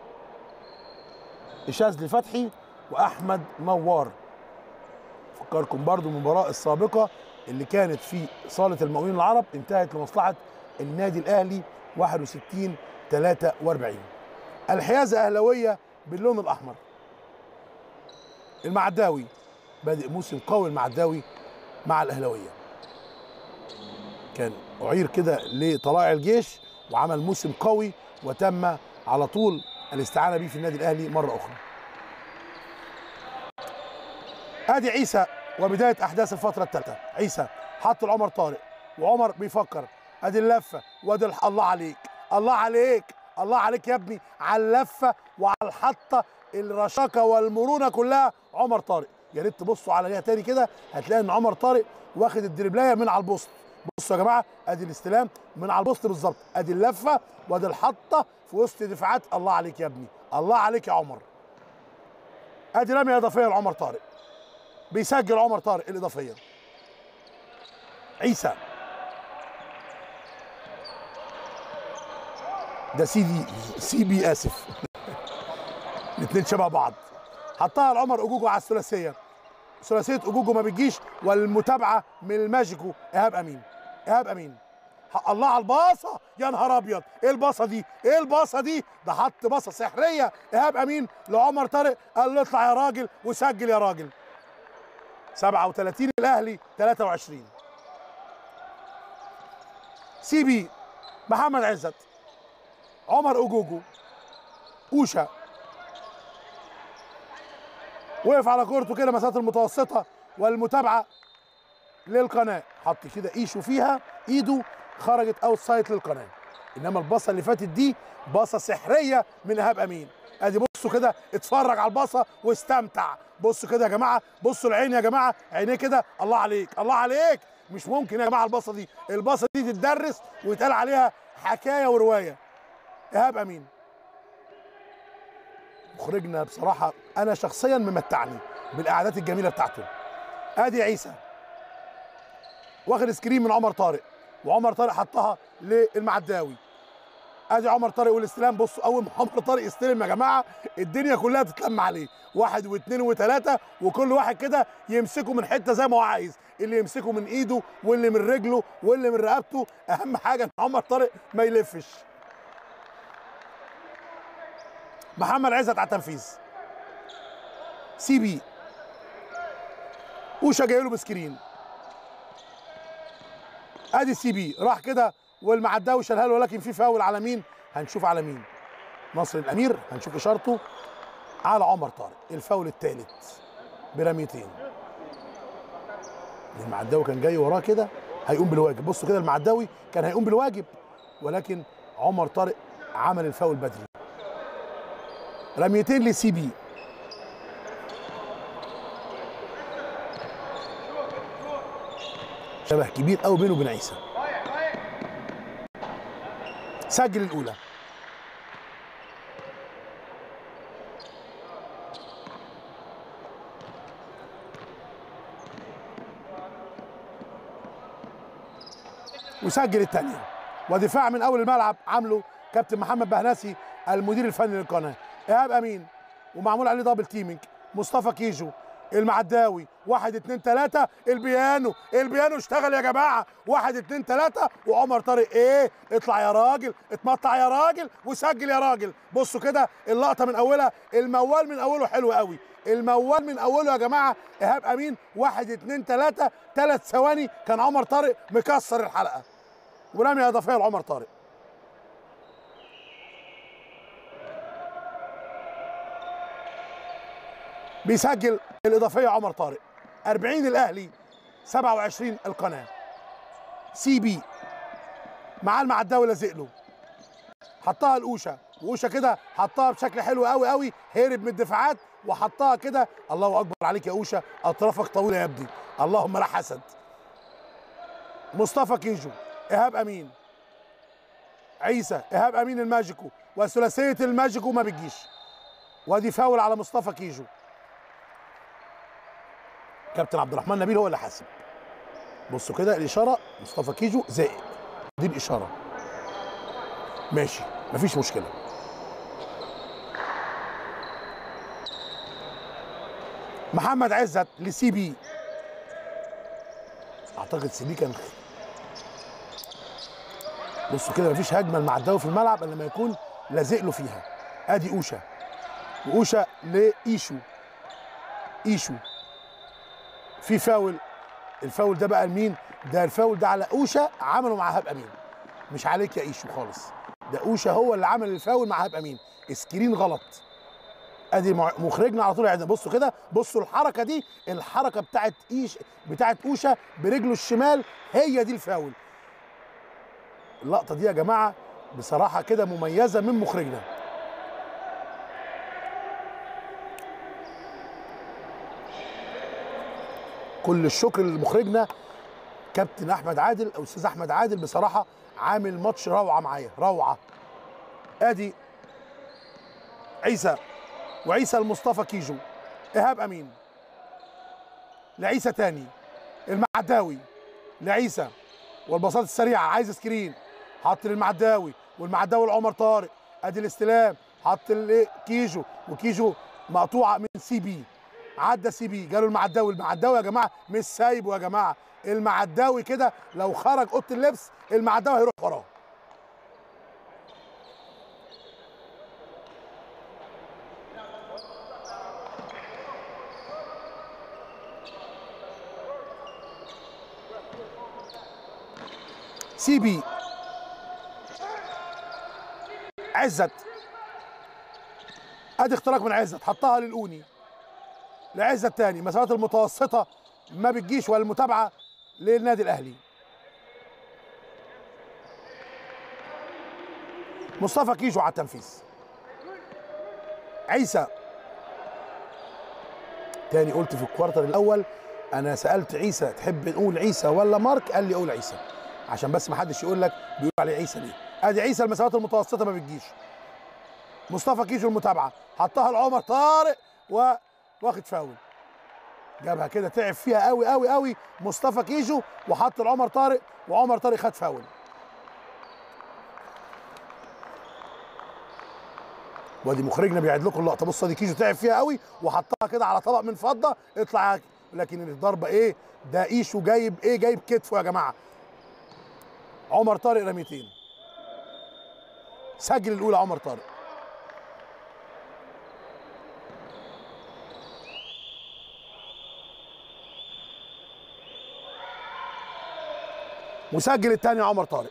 إشاذلي فتحي واحمد نوار. فكركم برضو المباراه السابقه اللي كانت في صاله المقاولين العرب انتهت لمصلحه النادي الاهلي 61-43. الحيازه اهلاويه باللون الاحمر. المعداوي بادئ موسم قوي، المعداوي مع الاهلاويه كان اعير كده لطلائع الجيش وعمل موسم قوي، وتم على طول الاستعانه بيه في النادي الاهلي مره اخرى. ادي عيسى وبدايه احداث الفتره الثالثه. عيسى حط لعمر طارق وعمر بيفكر، ادي اللفه وادي الله عليك الله عليك الله عليك يا ابني على اللفه وعلى الحطه، الرشاقه والمرونه كلها عمر طارق. يا ريت تبصوا عليها تاني كده هتلاقي ان عمر طارق واخد الدربلايه من على البوست. بصوا يا جماعه ادي الاستلام من على البوست بالظبط، ادي اللفه وادي الحطه في وسط دفاعات. الله عليك يا ابني الله عليك يا عمر. ادي رميه اضافيه لعمر طارق، بيسجل عمر طارق الاضافيه. عيسى ده سي بي اسف الاثنين شبه بعض. حطها لعمر اجوجو على الثلاثيه، ثلاثيه اجوجو ما بتجيش، والمتابعه من الماجيكو ايهاب امين. ايهاب امين الله على الباصه، يا نهار ابيض ايه الباصه دي ايه الباصه دي، ده حط باصه سحريه ايهاب امين لعمر طارق، قال له اطلع يا راجل وسجل يا راجل. 37 الاهلي 23. سي بي محمد عزت عمر اجوجو اوشا وقف على كورته كده مسافه المتوسطه، والمتابعه للقناه حط كده ايشه فيها، ايده خرجت اوت سايد للقناه. انما الباصه اللي فاتت دي باصه سحريه من ايهاب امين. ادي بصوا كده اتفرج على الباصه واستمتع. بصوا كده يا جماعه، بصوا العين يا جماعه، عينيه كده الله عليك الله عليك. مش ممكن يا جماعه الباصه دي تتدرس ويتقال عليها حكايه وروايه. ايهاب امين مخرجنا بصراحه انا شخصيا ممتعني بالاعداد الجميله بتاعته. ادي عيسى واخد سكرين من عمر طارق، وعمر طارق حطها للمعداوي. ادي عمر طارق والاستلام. بصوا اول ما عمر طارق يستلم يا جماعه الدنيا كلها تتلم عليه، واحد واثنين وثلاثه، وكل واحد كده يمسكه من حته زي ما هو عايز، اللي يمسكه من ايده واللي من رجله واللي من رقبته. اهم حاجه ان عمر طارق ما يلفش. محمد عزت على التنفيذ. سي بي اوشا جاي له بسكرين. ادي سي بي راح كده والمعداوي شالها له، ولكن في فاول على مين؟ هنشوف على مين. ناصر الامير، هنشوف اشارته على عمر طارق. الفاول الثالث برميتين. المعداوي كان جاي وراه كده هيقوم بالواجب. بصوا كده المعداوي كان هيقوم بالواجب، ولكن عمر طارق عمل الفاول بدري. رميتين لسي بي. شبه كبير قوي بينه وبين عيسى. سجل الاولى. وسجل الثانيه. ودفاع من اول الملعب عامله كابتن محمد بهناسي المدير الفني للقناه. ايهاب امين ومعمول عليه دبل تيمينج. مصطفى كيجو، المعداوي، 1 2 3. البيانو اشتغل يا جماعه. 1 2 3. وعمر طارق ايه؟ اطلع يا راجل، اتمطع يا راجل، وسجل يا راجل. بصوا كده اللقطه من اولها، الموال من اوله حلو قوي. الموال من اوله يا جماعه. ايهاب امين 1 2 3، 3 ثواني كان عمر طارق مكسر الحلقه. ورميه اضافيه لعمر طارق. بيسجل الاضافيه عمر طارق. 40 الاهلي 27 القناه. سي بي مع المعداوي لازق له، حطها لاوشا، واوشا كده حطها بشكل حلو قوي قوي، هرب من الدفاعات وحطها كده. الله اكبر عليك يا اوشا، اطرافك طويله يا ابني، اللهم لا حسد. مصطفى كيجو، ايهاب امين، عيسى، ايهاب امين الماجيكو، وثلاثيه الماجيكو ما بتجيش. وادي فاول على مصطفى كيجو. كابتن عبد الرحمن نبيل هو اللي حاسب. بصوا كده الاشاره، مصطفى كيجو زائق، دي الاشاره. ماشي مفيش مشكله. محمد عزت لسي بي. اعتقد سي بي كان. بصوا كده مفيش هجمه المعداوي في الملعب الا لما يكون لازق له فيها. ادي اوشا، واوشا لايشو. ايشو في فاول. الفاول ده بقى لمين؟ ده الفاول ده على اوشا عمله مع ايهاب امين، مش عليك يا ايشو خالص. ده اوشا هو اللي عمل الفاول مع ايهاب امين. سكرين غلط. ادي مخرجنا على طول يعدل. بصوا كده، بصوا الحركه دي، الحركه بتاعت اوشا برجله الشمال، هي دي الفاول. اللقطه دي يا جماعه بصراحه كده مميزه من مخرجنا. كل الشكر لمخرجنا كابتن احمد عادل او استاذ احمد عادل، بصراحه عامل ماتش روعه معايا، روعه. ادي عيسى، وعيسى لمصطفى كيجو. ايهاب امين لعيسى تاني. المعداوي لعيسى، والبساط السريعه، عايز سكرين، حط للمعداوي، والمعداوي لعمر طارق. ادي الاستلام، حط كيجو، وكيجو مقطوعه من سي بي. عدى سي بي، جاله المعداوي. المعداوي يا جماعه مش سايبه يا جماعه. المعداوي كده لو خرج اوضه اللبس المعداوي هيروح وراه. سي بي عزت، ادي اختراق من عزت، حطها للأوني، لعزت تاني. مسافات المتوسطه ما بتجيش، ولا المتابعه للنادي الاهلي. مصطفى كيجو على التنفيذ. عيسى تاني، قلت في الكوارتر الاول انا سالت عيسى تحب نقول عيسى ولا مارك؟ قال لي قول عيسى، عشان بس ما حدش يقول لك بيقول عليه عيسى ليه. ادي عيسى المسافات المتوسطه ما بتجيش. مصطفى كيجو المتابعه، حطها لعمر طارق واخد فاول. جابها كده تعب فيها قوي قوي قوي مصطفى كيجو، وحط لعمر طارق، وعمر طارق خد فاول. وادي مخرجنا بيعد لكم اللقطه. بص ادي كيجو تعب فيها قوي وحطها كده على طبق من فضه اطلع، لكن الضربه ايه ده؟ ايشو جايب ايه؟ جايب كتفه يا جماعه. عمر طارق رميتين، سجل الاولى عمر طارق. وسجل الثاني عمر طارق.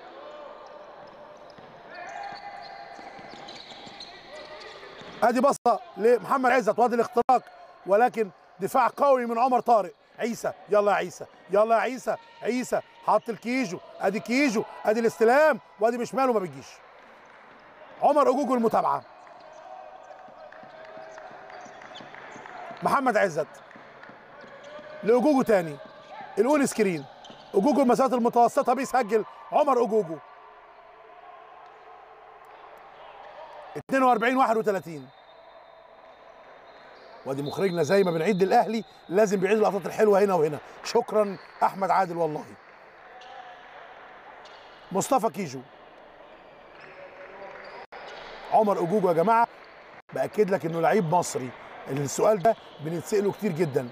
ادي بصه لمحمد عزت وادي الاختراق، ولكن دفاع قوي من عمر طارق. عيسى يلا يا عيسى، يلا يا عيسى. عيسى حط الكيجو، ادي كيجو، ادي الاستلام وادي بشماله ما بيجيش. عمر اجوجو المتابعه. محمد عزت لاجوجو تاني، الاون سكرين. اجوجو المسافات المتوسطه بيسجل عمر اجوجو. 42-31. وادي مخرجنا زي ما بنعيد للاهلي لازم بيعيد اللقطات الحلوه هنا وهنا. شكرا احمد عادل والله. مصطفى كيجو، عمر اجوجو يا جماعه باكد لك انه لعيب مصري. السؤال ده بنتساله كتير جدا.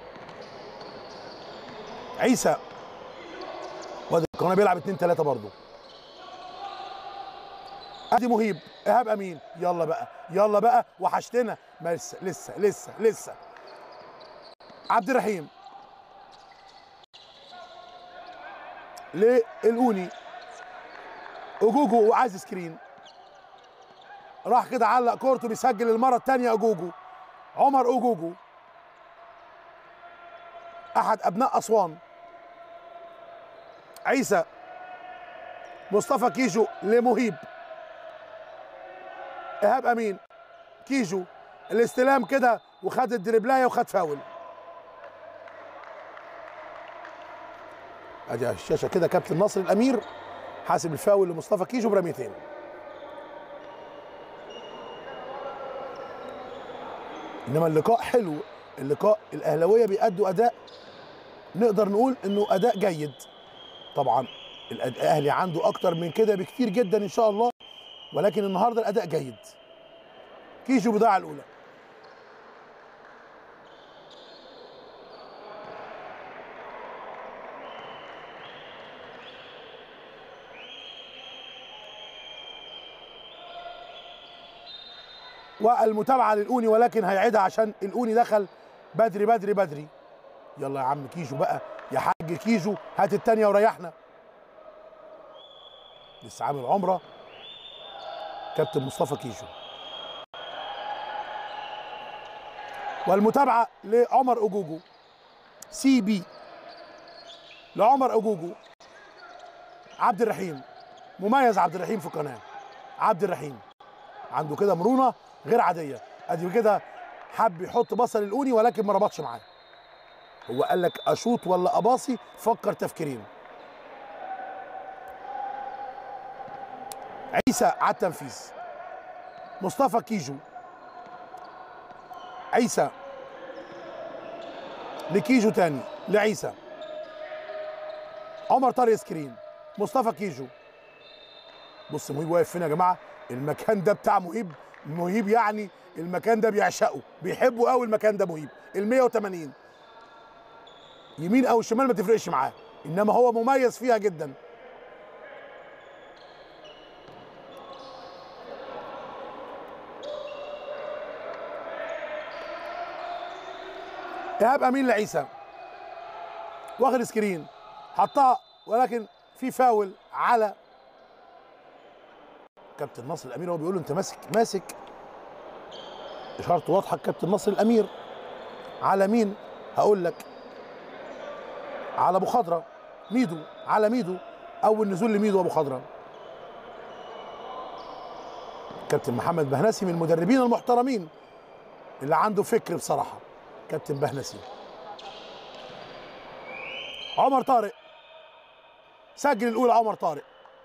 عيسى وادي القناه بيلعب 2-3 برضه. ادي مهيب، ايهاب امين. يلا بقى يلا بقى وحشتنا. لسه لسه لسه لسه. عبد الرحيم للأوني. اجوجو وعايز سكرين، راح كده علق كورته بيسجل المره الثانيه. اجوجو، عمر اجوجو احد ابناء اسوان. عيسى، مصطفى كيجو لمهيب. ايهاب امين، كيجو الاستلام كده وخد الدربلايه وخد فاول. ادي على الشاشه كده كابتن ناصر الامير حاسب الفاول لمصطفى كيجو برميتين. انما اللقاء حلو، اللقاء الاهلاويه بيأدوا اداء نقدر نقول انه اداء جيد. طبعا الاهلي عنده اكتر من كده بكتير جدا ان شاء الله، ولكن النهارده الاداء جيد. كيجو بضاعه الاولى. والمتابعه للاوني، ولكن هيعيدها عشان الاوني دخل بدري بدري بدري. يلا يا عم كيجو بقى يا حاج كيجو، هات الثانيه وريحنا. لسه عامل عمره كابتن مصطفى كيجو. والمتابعه لعمر اجوجو. سي بي لعمر اجوجو. عبد الرحيم، مميز عبد الرحيم في القناه. عبد الرحيم عنده كده مرونه غير عاديه. ادي كده حب يحط بصل الاوني ولكن ما ربطش معاه. هو قال لك اشوط ولا اباصي، فكر تفكيرين. عيسى على التنفيذ. مصطفى كيجو. عيسى لكيجو تاني لعيسى. عمر طارق سكرين. مصطفى كيجو. بص مهيب واقف فين يا جماعه؟ المكان ده بتاع مهيب. مهيب يعني المكان ده بيعشقه، بيحبه قوي المكان ده. مهيب ال 180 يمين او شمال ما تفرقش معاه، انما هو مميز فيها جدا. ايهاب امين لعيسى، واخد سكرين حطها ولكن في فاول على كابتن ناصر الامير. هو بيقول له انت ماسك اشارته واضحه. كابتن ناصر الامير على مين؟ هقول لك على ابو خضره. ميدو، على ميدو. اول نزول لميدو ابو خضره. كابتن محمد بهنسي من المدربين المحترمين اللي عنده فكر بصراحه. كابتن بهنسي. عمر طارق سجل الاولى. عمر طارق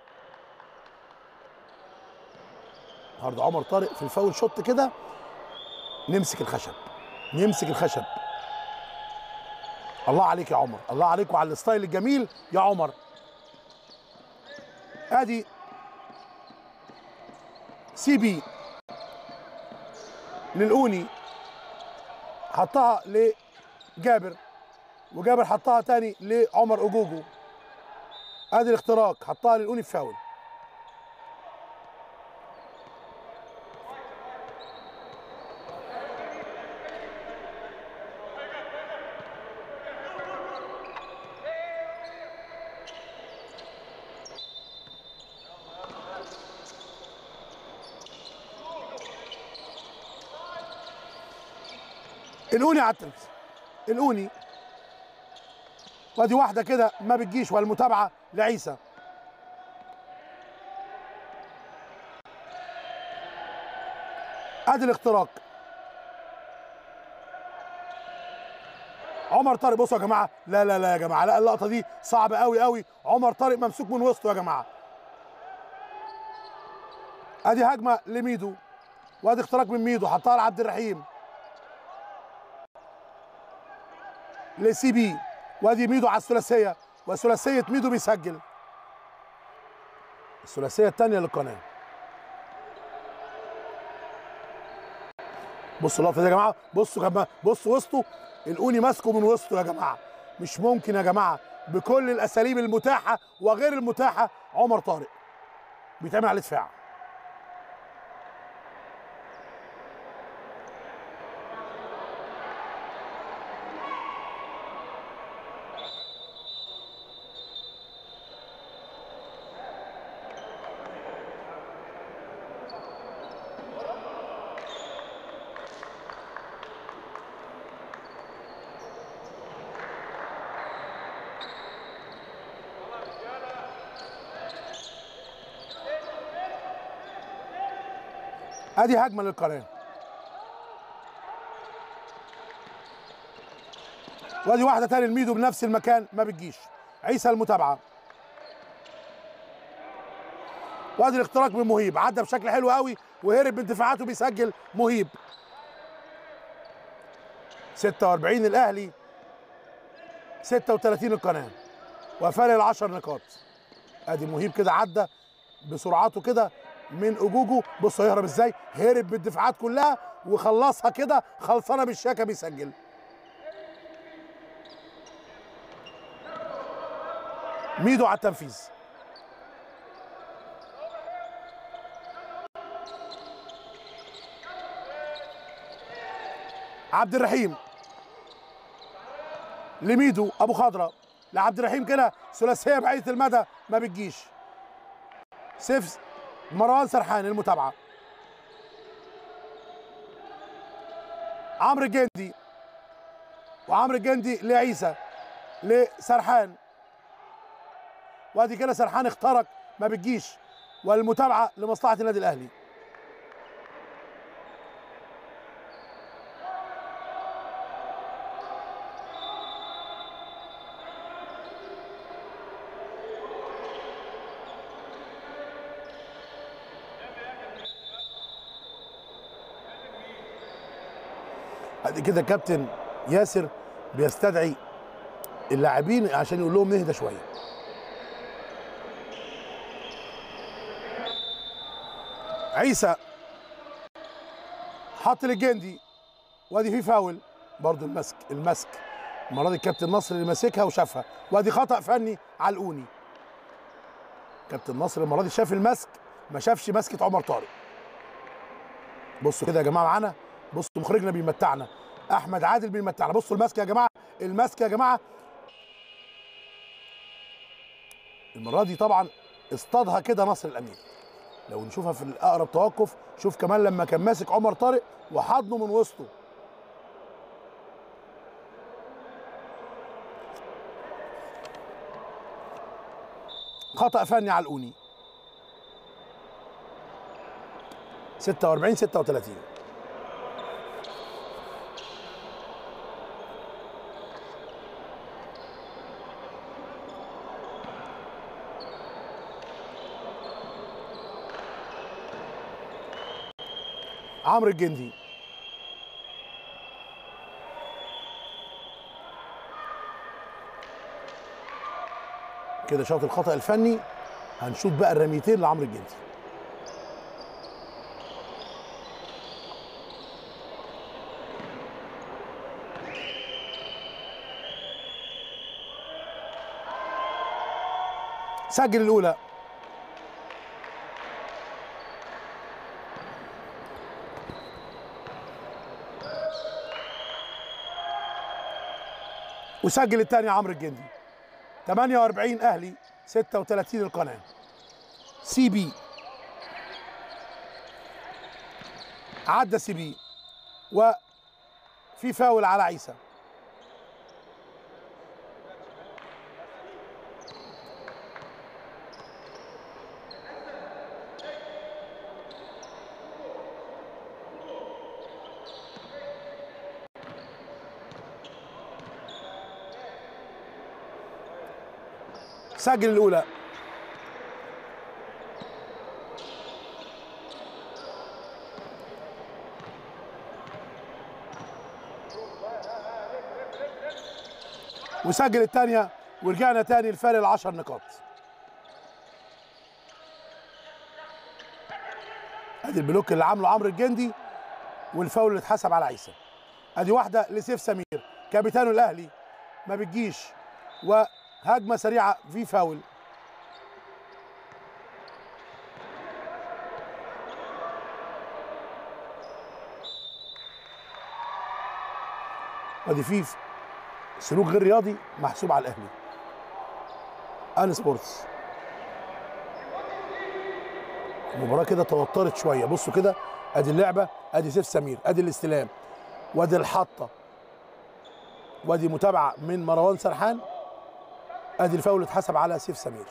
النهارده. عمر طارق في الفاول شوت كده نمسك الخشب، نمسك الخشب. الله عليك يا عمر، الله عليك وعلى الستايل الجميل يا عمر. ادي سي بي للأوني، حطها لجابر، وجابر حطها تاني لعمر أجوجو. ادي الاختراق، حطها للأوني في فاول. الأوني على التنفيذ، الأوني، وادي واحدة كده ما بتجيش، والمتابعة لعيسى. ادي الاختراق، عمر طارق. بصوا يا جماعة، لا لا لا يا جماعة، لا اللقطة دي صعبة قوي قوي. عمر طارق ممسوك من وسطه يا جماعة. ادي هجمة لميدو، وادي اختراق من ميدو، حطها لعبد الرحيم لسي بي، وادي ميدو على الثلاثيه، وثلاثيه ميدو بيسجل الثلاثيه الثانيه للقناه. بصوا اللقطه دي يا جماعه، بصوا كمان، بصوا وسطه، الأوني ماسكه من وسطه يا جماعه. مش ممكن يا جماعه بكل الاساليب المتاحه وغير المتاحه عمر طارق بيتعمل عليه دفاع. ادي هجمه للقناه، وادي واحده تاني لميدو بنفس المكان ما بتجيش. عيسى المتابعه، وادي الاختراق من مهيب، عدى بشكل حلو قوي وهرب من دفاعاته، بيسجل مهيب. 46 الاهلي، 36 القناه، وفارق ال10 نقاط. ادي مهيب كده عدى بسرعته كده من أجوجو، بص هيهرب ازاي، هرب بالدفاعات كلها وخلصها كده خلصانه بالشاكه، بيسجل. ميدو على التنفيذ، عبد الرحيم لميدو، ابو خضره لعبد الرحيم كده، ثلاثيه بعيده المدى ما بتجيش. سيف مروان سرحان المتابعه، عمرو الجندي، وعمرو الجندي لعيسى لسرحان، وادي كده سرحان اخترق ما بتجيش، والمتابعه لمصلحه النادي الاهلي. ادي كده كابتن ياسر بيستدعي اللاعبين عشان يقول لهم نهدى شويه. عيسى حط للجندي، وادي فيه فاول برضو. المسك المره دي الكابتن نصر اللي ماسكها وشافها، وادي خطا فني على الأوني. كابتن نصر المره دي شاف المسك، ما شافش مسكه عمر طارق. بصوا كده يا جماعه معانا، بصوا مخرجنا بيمتعنا، احمد عادل بيمتعنا. بصوا المسك يا جماعه، المسك يا جماعه. المره دي طبعا اصطادها كده نصر الامين. لو نشوفها في الاقرب توقف، شوف كمان لما كان ماسك عمر طارق وحضنه من وسطه. خطأ فني على الأوني. 46 36. عمرو الجندي، كده شاط الخطأ الفني. هنشوف بقى الرميتين لعمرو الجندي. سجل الاولى. وسجل الثاني عمرو الجندي. 48 اهلي 36 القناه. سي بي عدى سي بي وفي فاول على عيسى. سجل الاولى. وسجل الثانيه ورجعنا تاني لفارق ال10 نقاط. ادي البلوك اللي عامله عمرو الجندي والفاول اللي اتحسب على عيسى. ادي واحده لسيف سمير كابتن الاهلي ما بتجيش، وهجمه سريعه في فاول. ادي في سلوك غير رياضي محسوب على الاهلي. ان سبورتس المباراه كده توترت شويه. بصوا كده، ادي اللعبه، ادي سيف سمير، ادي الاستلام، وادي الحطه، وادي متابعه من مروان سرحان، ادي الفاول اللي اتحسب على سيف سمير.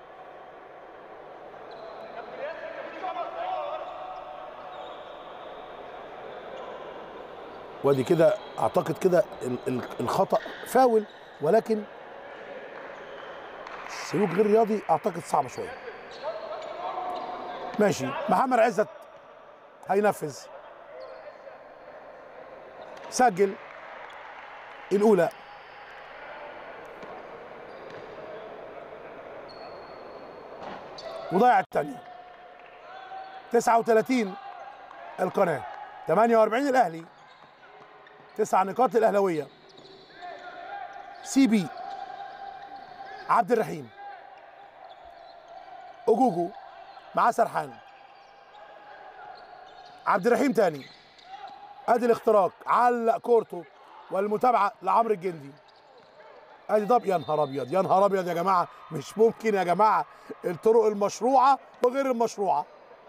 وادي كده اعتقد كده الخطا فاول، ولكن سلوك غير رياضي اعتقد صعب شويه. ماشي، محمد عزت هينفذ. سجل الاولى. وضيع الثانيه. 39 القناه، 48 الاهلي، 9 نقاط الاهلاويه. سي بي عبد الرحيم، اوجوجو مع سرحان، عبد الرحيم تاني، ادي الاختراق، علق كورته والمتابعه لعمرو الجندي. ادي ضب. يا نهار ابيض، يا نهار ابيض يا جماعه، مش ممكن يا جماعه، الطرق المشروعه وغير المشروعه.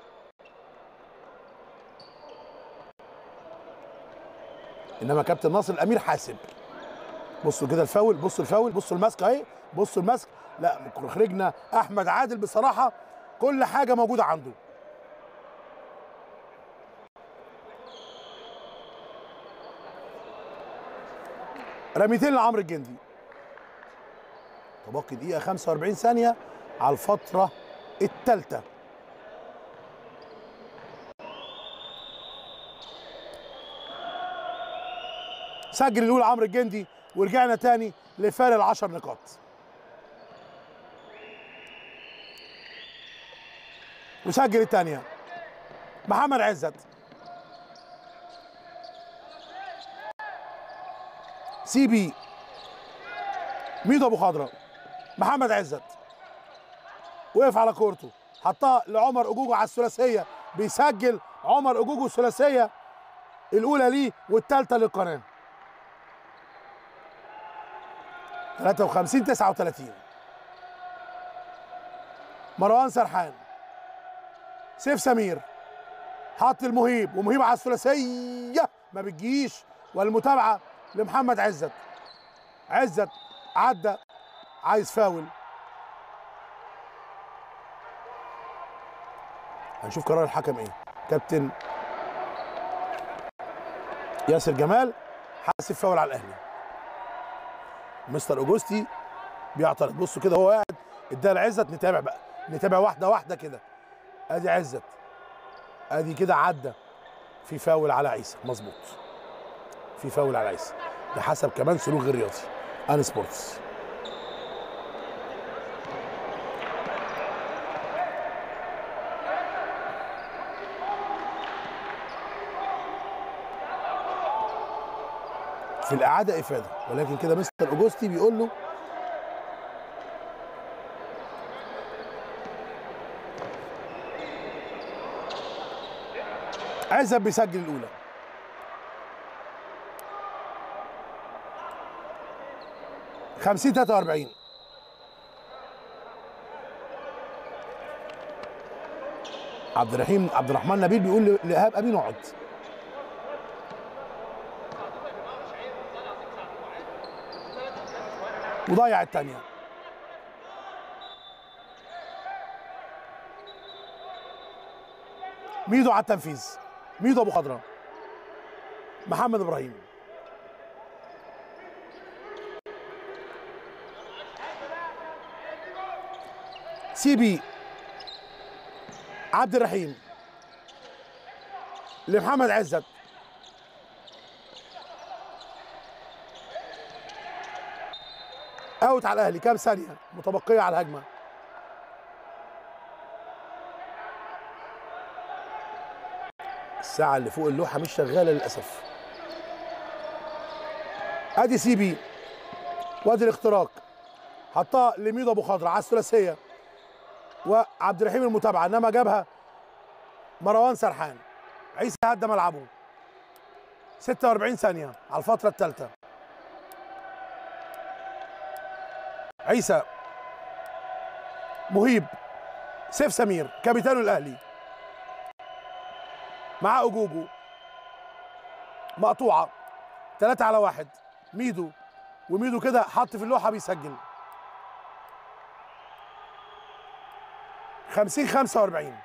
انما كابتن ناصر الامير حاسب. بصوا كده الفاول، بصوا الفاول، بصوا المسك اهي، بصوا المسك. لا، خرجنا احمد عادل بصراحه كل حاجه موجوده عنده. رميتين لعمرو الجندي. تبقي دقيقه 45 ثانيه على الفتره الثالثه. سجل الاولى عمرو الجندي، ورجعنا تاني لفارق 10 نقاط. وسجل الثانيه محمد عزت. سي بي ميدو ابو خضره، محمد عزت وقف على كورته، حطها لعمر اوجوجو على الثلاثيه. بيسجل عمر اوجوجو الثلاثيه الاولى ليه والثالثه للقناه. 53 39. مروان سرحان، سيف سمير، حط المهيب، ومهيب على الثلاثيه ما بتجيش، والمتابعه لمحمد عزت. عزت عدى، عايز فاول. هنشوف قرار الحكم ايه. كابتن ياسر جمال حاسب فاول على الاهلي. مستر اوجوستي بيعترض. بصوا كده هو قاعد، اداها لعزت. نتابع بقى، نتابع واحده واحده كده. ادي عزت، ادي كده عدى، في فاول على عيسى. مظبوط، في فاول على عيسى. ده حسب كمان سلوك غير رياضي. ان سبورتس. في الاعاده افاده، ولكن كده مستر اوجوستي بيقول له عزت بيسجل الاولى. خمسين 43. عبد الرحمن نبيل بيقول لإيهاب أمين اقعد. وضيع الثانية. ميدو على التنفيذ. ميدو ابو خضره. محمد ابراهيم. سي بي. عبد الرحيم لمحمد عزت. اوت على الاهلي. كام ثانيه متبقيه على الهجمه؟ الساعه اللي فوق اللوحه مش شغاله للاسف. ادي سي بي وادي الاختراق، حطها لميدو ابو خضره على الثلاثيه وعبد الرحيم المتابعه، انما جابها مروان سرحان. عيسى هدى ملعبه. 46 ثانيه على الفتره الثالثه. عيسى. مهيب. سيف سمير كابتن الاهلي مع أجوجو. مقطوعه 3 على 1. ميدو. وميدو كده حط في اللوحه بيسجل. 50 45.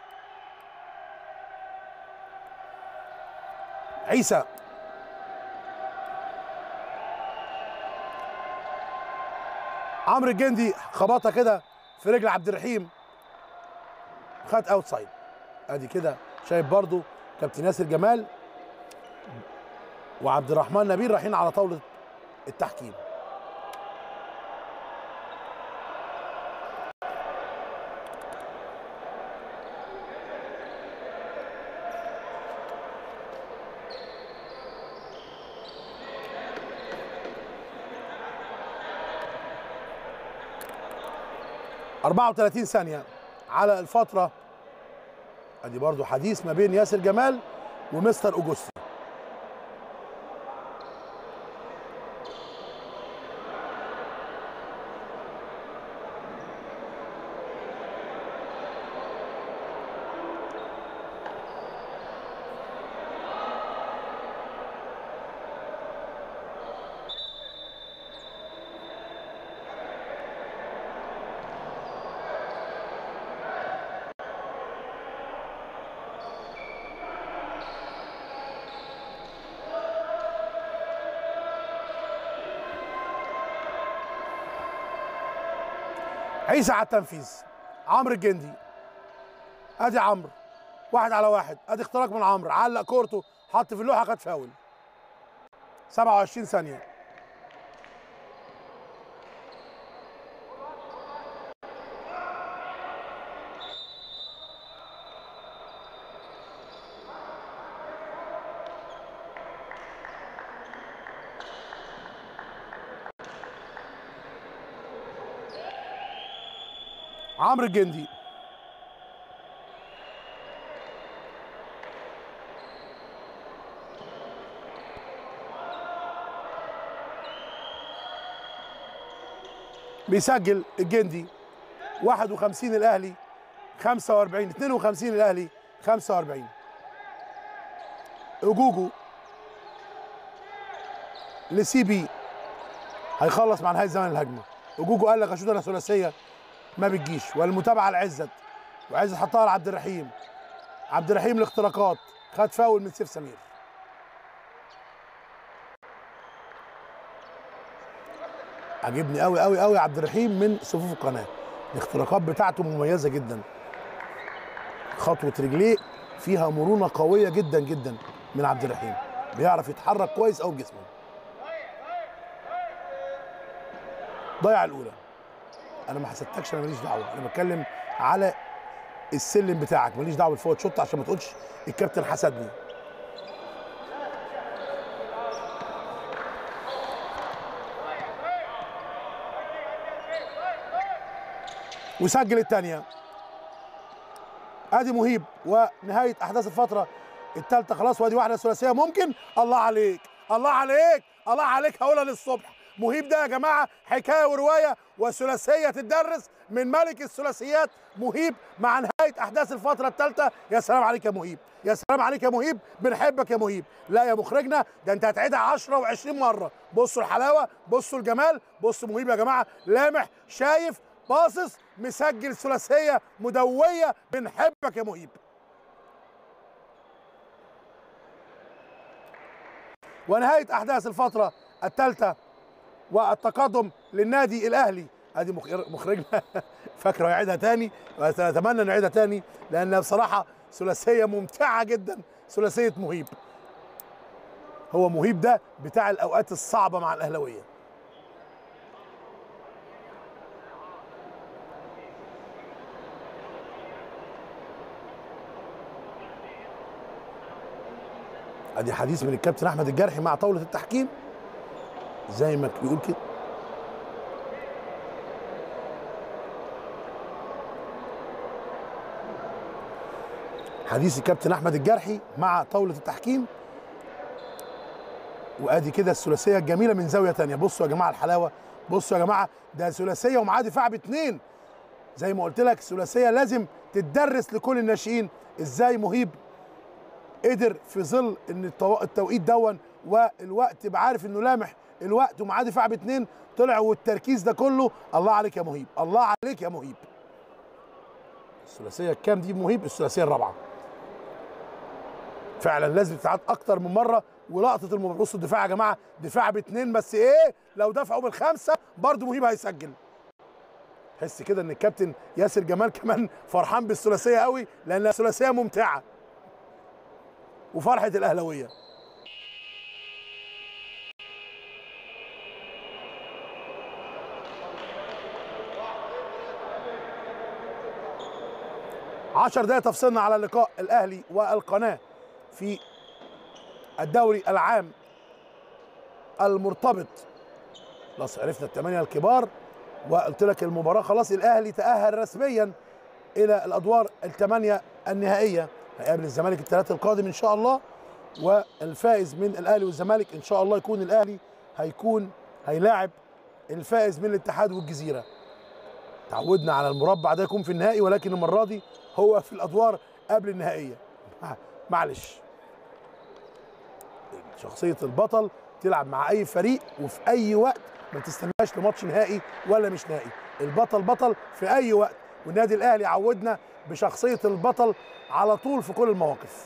عيسى. عمرو الجندي خبطها كده في رجل عبد الرحيم، خد اوت سايد. ادي كده شايف برضو كابتن ياسر جمال وعبد الرحمن نبيل رايحين على طاوله التحكيم. أربعة 34 ثانية على الفترة. ادي برضو حديث ما بين ياسر جمال ومستر اوجوستي. عيسى على التنفيذ. عمرو الجندي. ادي عمرو 1 على 1. ادي اختراق من عمرو، علق كورته، حط في اللوحه، خد فاول. 27 ثانيه. عمرو الجندي. بيسجل الجندي. 51 الاهلي 45. 52 الاهلي 45. أجوجو لسي بي هيخلص مع نهايه زمن الهجمه. أجوجو قال لك اشوط انا ثلاثيه ما بتجيش، والمتابعه لعزت، وعزت حطها لعبد الرحيم. عبد الرحيم الاختراقات، خد فاول من سيف سمير. عجبني قوي قوي قوي عبد الرحيم من صفوف القناه، الاختراقات بتاعته مميزه جدا، خطوه رجليه فيها مرونه قويه جدا جدا من عبد الرحيم، بيعرف يتحرك كويس قوي بجسمه. ضيع الاولى. انا ما حسدتكش، انا ماليش دعوه، انا بتكلم على السلم بتاعك، ماليش دعوه بالفوت شوت عشان ما تقولش الكابتن حسدني. وسجل الثانيه. ادي مهيب ونهايه احداث الفتره الثالثه خلاص، وادي واحده ثلاثيه ممكن. الله عليك، الله عليك، الله عليك، هقولها للصبح. مهيب ده يا جماعه حكايه وروايه وثلاثيه تدرس من ملك الثلاثيات مهيب مع نهايه احداث الفتره الثالثه. يا سلام عليك يا مهيب، يا سلام عليك يا مهيب، بنحبك يا مهيب. لا يا مخرجنا، ده انت هتعيدها 10 و20 مره. بصوا الحلاوه، بصوا الجمال، بصوا مهيب يا جماعه، لامح، شايف، باصص، مسجل ثلاثيه مدويه. بنحبك يا مهيب. ونهايه احداث الفتره الثالثه والتقدم للنادي الاهلي. ادي مخرجنا فاكره يعيدها تاني، اتمنى نعيدها تاني لانها بصراحه ثلاثيه ممتعه جدا. ثلاثيه مهيب، هو مهيب ده بتاع الاوقات الصعبه مع الاهلاويه. ادي حديث من الكابتن احمد الجرحي مع طاوله التحكيم زي ما بيقول كده. حديث الكابتن احمد الجرحي مع طاوله التحكيم. وادي كده الثلاثيه الجميله من زاويه ثانيه. بصوا يا جماعه الحلاوه، بصوا يا جماعه، ده ثلاثيه ومعاه دفاع باثنين. زي ما قلت لك ثلاثيه لازم تدرس لكل الناشئين ازاي مهيب قدر في ظل ان التوقيت دون والوقت بعارف انه لامح الوقت ومعاه دفاع باثنين طلع، والتركيز ده كله. الله عليك يا مهيب، الله عليك يا مهيب. الثلاثيه الكام دي مهيب؟ الثلاثيه الرابعه. فعلا لازم تتعاد اكتر من مره. ولقطه المباراه، بصوا الدفاع يا جماعه، دفاع باثنين بس ايه، لو دفعوا بالخمسه برضه مهيب هيسجل. حس كده ان الكابتن ياسر جمال كمان فرحان بالثلاثيه قوي لانها ثلاثيه ممتعه وفرحه الاهلاويه. عشر دقائق تفصلنا على لقاء الاهلي والقناه في الدوري العام المرتبط. خلاص عرفنا الثمانيه الكبار، وقلت لك المباراه خلاص الاهلي تاهل رسميا الى الادوار الثمانيه النهائيه. هيقابل الزمالك الثلاث القادم ان شاء الله، والفائز من الاهلي والزمالك ان شاء الله يكون الاهلي هيلاعب الفائز من الاتحاد والجزيره. تعودنا على المربع ده يكون في النهائي، ولكن المره دي هو في الادوار قبل النهائيه. معلش، شخصيه البطل تلعب مع اي فريق وفي اي وقت، ما تستناش لماتش نهائي ولا مش نهائي. البطل بطل في اي وقت، والنادي الاهلي عودنا بشخصيه البطل على طول في كل المواقف.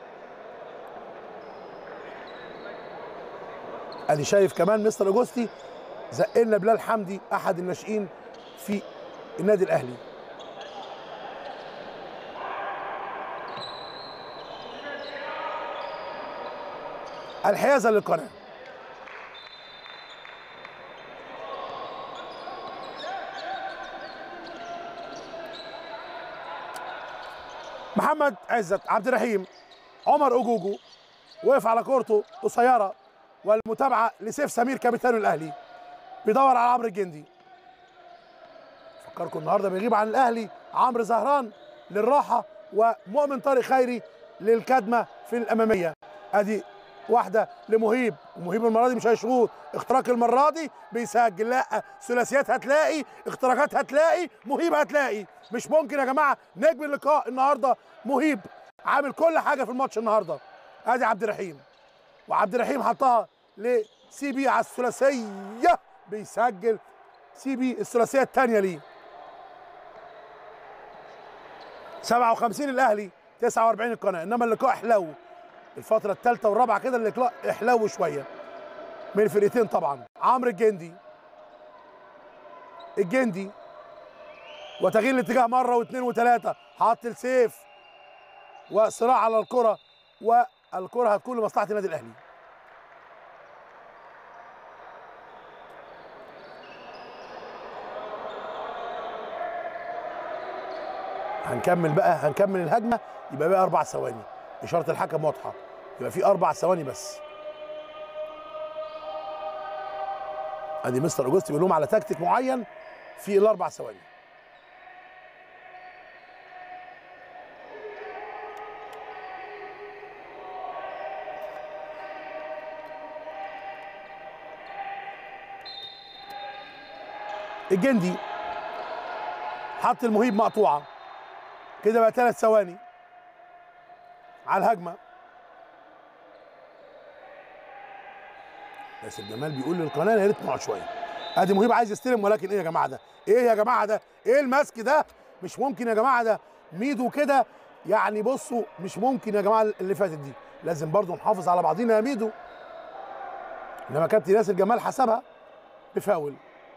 ادي شايف كمان مستر اوجوستي زقلنا بلال حمدي احد الناشئين في النادي الاهلي. الحيازه للقناه. محمد عزت عبد الرحيم عمر اوجوجو وقف على كورته قصيره، والمتابعه لسيف سمير كابتن الاهلي بيدور على عمرو الجندي. فكركم النهارده بيغيب عن الاهلي عمرو زهران للراحه، ومؤمن طارق خيري للكدمه في الاماميه. ادي واحده لمهيب، ومهيب المره دي مش هيشوط اختراق، المره دي بيسجل. لا، ثلاثيات هتلاقي، اختراقات هتلاقي، مهيب هتلاقي. مش ممكن يا جماعه. نجم اللقاء النهارده مهيب، عامل كل حاجه في الماتش النهارده. ادي عبد الرحيم، وعبد الرحيم حطها لسي بي على الثلاثيه، بيسجل سي بي الثلاثيه الثانيه ليه. 57 الاهلي 49 القناه. انما اللقاء حلو الفتره الثالثه والرابعه كده، اللقاء حلو شويه من الفرقتين طبعا. عمرو الجندي وتغيير الاتجاه مره واثنين وثلاثه، حط السيف وصراع على الكره، والكره هتكون لمصلحه النادي الاهلي. هنكمل الهجمه، يبقى بقى 4 ثواني. اشاره الحكم واضحه، يبقى في 4 ثواني بس. ادي مستر اوجوستي بيقول لهم على تكتيك معين في ال4 ثواني. الجندي حط المهيب مقطوعه، كده بقى 3 ثواني على الهجمه. ياسر جمال بيقول للقناه يا ريت نقعد شويه. ادي مهيب عايز يستلم، ولكن ايه يا جماعه ده؟ ايه يا جماعه ده؟ ايه المسك ده؟ مش ممكن يا جماعه ده. ميدو كده يعني، بصوا مش ممكن يا جماعه اللي فاتت دي. لازم برضو نحافظ على بعضينا يا ميدو. انما كابتن ياسر جمال حسبها بفاول.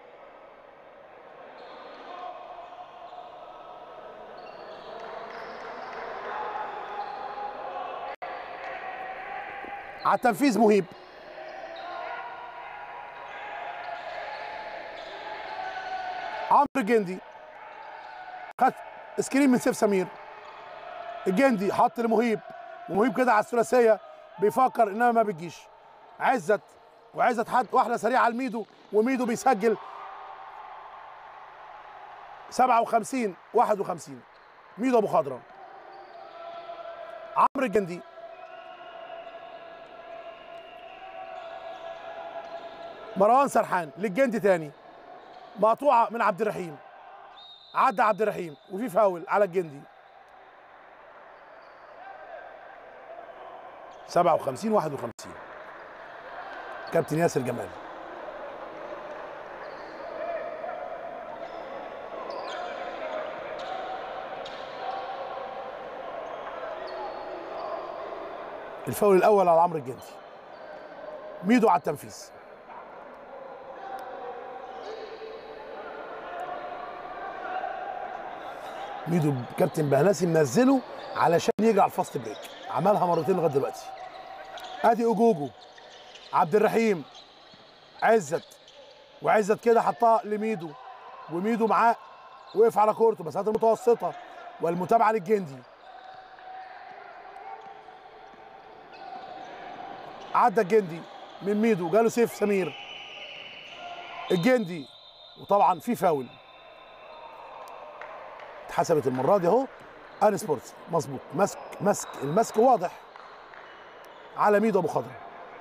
على التنفيذ مهيب. عمرو الجندي خد سكرين من سيف سمير. الجندي حط لمهيب، ومهيب كده على الثلاثيه بيفكر انما ما بتجيش. عزت، وعزت حد واحده سريعه على الميدو، وميدو بيسجل 57-51. ميدو ابو خضره. عمرو الجندي مروان سرحان للجندي تاني، مقطوعه من عبد الرحيم. عدى عبد الرحيم وفي فاول على الجندي. 57-51. كابتن ياسر جمال. الفاول الاول على عمرو الجندي. ميدو على التنفيذ. ميدو كابتن بهناسي منزله علشان يجري على الفاست بريك، عملها مرتين لغايه دلوقتي. ادي اوجوجو، عبد الرحيم، عزت، وعزت كده حطها لميدو، وميدو معاه وقف على كورته مسافات المتوسطه، والمتابعه للجندي. عدى الجندي من ميدو، جاله سيف سمير. الجندي، وطبعا في فاول اتحسبت المره دي اهو. ان سبورتس مظبوط. المسك واضح على ميدو ابو خضره.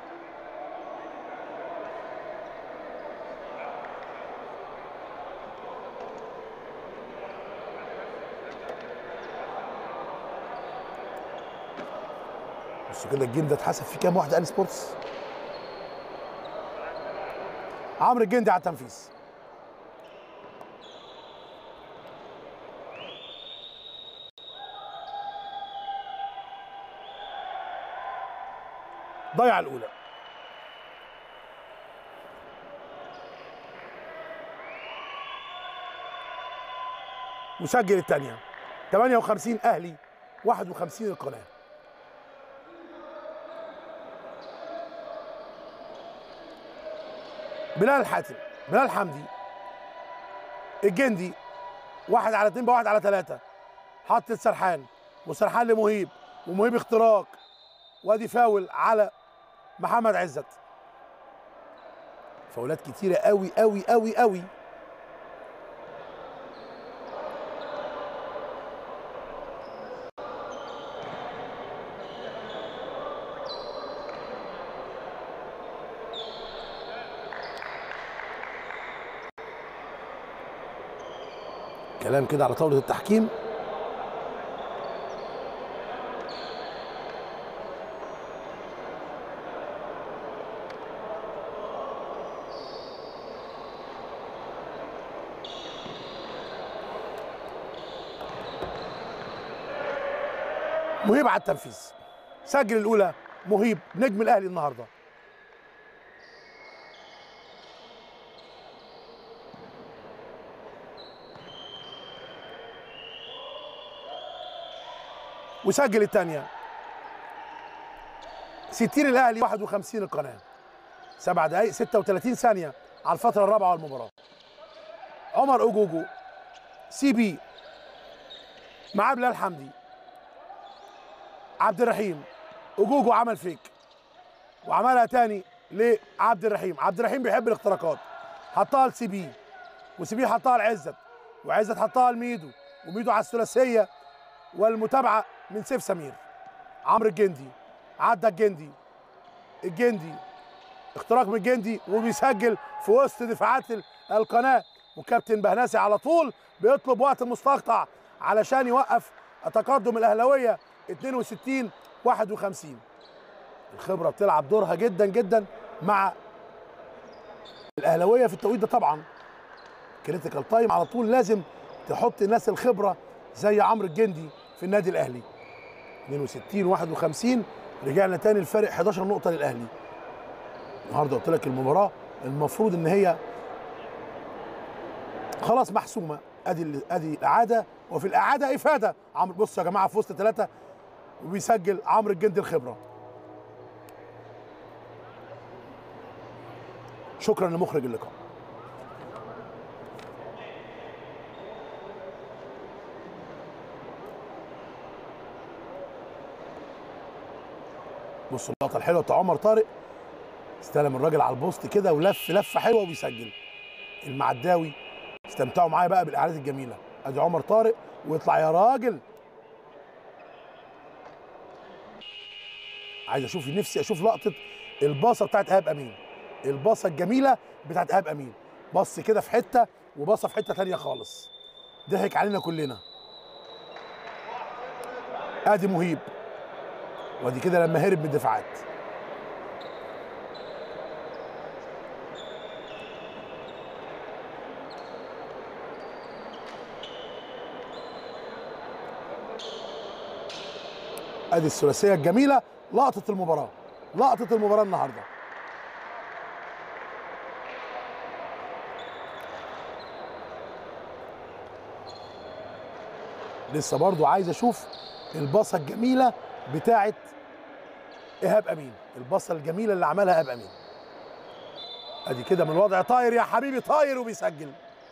بصوا كده الجيم ده اتحسب فيه كام واحده ان سبورتس. عمرو الجندي على التنفيذ. ضيع الاولى. وسجل الثانيه. 58 اهلي 51 القناه. بلال الحاتم، بلال حمدي. الجندي 1 على 2 ب1 على 3. حط السرحان، وسرحان لمهيب، ومهيب اختراق، وادي فاول على محمد عزت. فاولات كتيره قوي قوي قوي قوي. كلام كده على طاوله التحكيم. مهيب على التنفيذ. سجل الاولى مهيب نجم الاهلي النهارده. وسجل الثانيه. 60 الاهلي 51 القناه. 7 دقائق 36 ثانيه على الفتره الرابعه والمباراه. عمر اوجوجو سي بي مع بلال حمدي. عبد الرحيم، اوجوجو عمل فيك وعملها تاني لعبد الرحيم. عبد الرحيم بيحب الاختراقات، حطها لسي بي، وسي بي حطها لعزت، وعزت حطها لميدو، وميدو على الثلاثيه، والمتابعه من سيف سمير. عمرو الجندي عدى الجندي اختراق من الجندي، وبيسجل في وسط دفاعات القناه، وكابتن بهناسي على طول بيطلب وقت مستقطع علشان يوقف تقدم الاهلاويه 62 51. الخبره بتلعب دورها جدا جدا مع الاهلاويه في التوقيت ده طبعا. كريتيكال تايم على طول لازم تحط الناس الخبره زي عمرو الجندي في النادي الاهلي. 62 51 رجعنا تاني الفارق 11 نقطه للاهلي. النهارده قلت لك المباراه المفروض ان هي خلاص محسومه. ادي الاعاده، وفي الاعاده افاده. عمرو بصوا يا جماعه في وسط ثلاثه وبيسجل عمرو الجندي الخبره. شكرا لمخرج اللقاء. بصوا اللقطه الحلوه بتاع عمر طارق، استلم الراجل على البوست كده ولف لفه حلوه وبيسجل. المعداوي استمتعوا معايا بقى بالاعادات الجميله. ادي عمر طارق ويطلع يا راجل. عايز اشوف، نفسي اشوف لقطه الباصه بتاعت ايهاب امين، الباصه الجميله بتاعت ايهاب امين. بص كده في حته وباصه في حته ثانيه خالص، ضحك علينا كلنا. ادي مهيب، وادي كده لما هرب من الدفاعات. ادي الثلاثيه الجميله، لقطه المباراه، لقطه المباراه النهارده. لسه برضو عايز اشوف الباصه الجميله بتاعت ايهاب امين، الباصه الجميله اللي عملها ايهاب امين. ادي كده من وضع طاير يا حبيبي، طاير وبيسجل.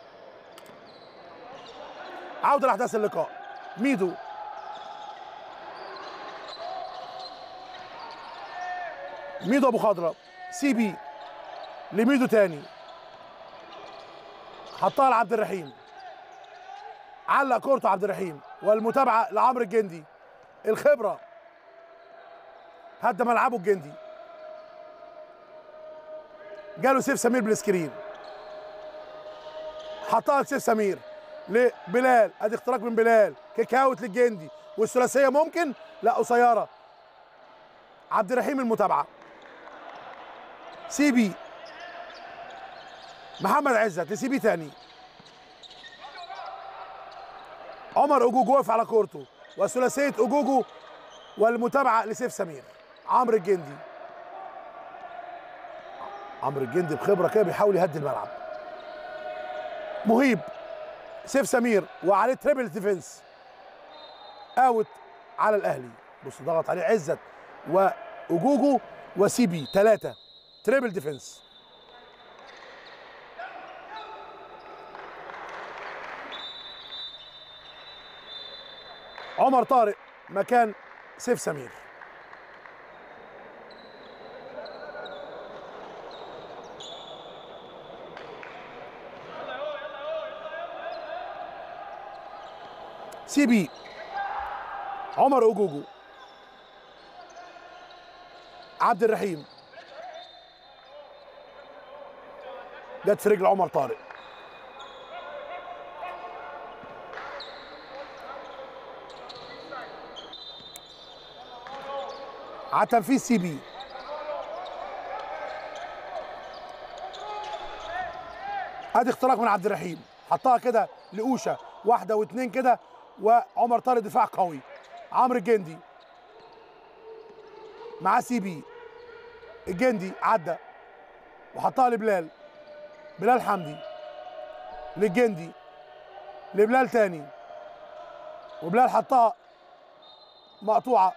عوده لاحداث اللقاء. ميدو، ميدو ابو خضره، سي بي لميدو تاني، حطها لعبد الرحيم، علق كورته عبد الرحيم، والمتابعه لعمرو الجندي. الخبره هدى ملعبه الجندي. جاله سيف سمير بالسكرين، حطها لسيف سمير لبلال. ادي اختراق من بلال، كيك اوت للجندي، والثلاثيه ممكن لا قصيره. عبد الرحيم المتابعه، سي بي، محمد عزت لسي بي تاني. عمر اوجوجو واقف على كورته، وثلاثيه اوجوجو والمتابعه لسيف سمير. عمرو الجندي، عمرو الجندي بخبره كده بيحاول يهدي الملعب. مهيب، سيف سمير وعليه تريبل ديفنس، اوت على الاهلي. بص ضغط عليه عزت واوجوجو وسي بي، ثلاثه تريبل ديفنس. عمر طارق مكان سيف سمير. سي بي، عمر اوجوجو، عبد الرحيم، جت في رجل عمر طارق. على تنفيذ سي بي، ادي اختراق من عبد الرحيم، حطها كده لقوشه، واحده واثنين كده، وعمر طارق دفاع قوي. عمرو الجندي مع سي بي، الجندي عدى وحطها لبلال، بلال حمدي للجندي، لبلال تاني، وبلال حطها مقطوعه.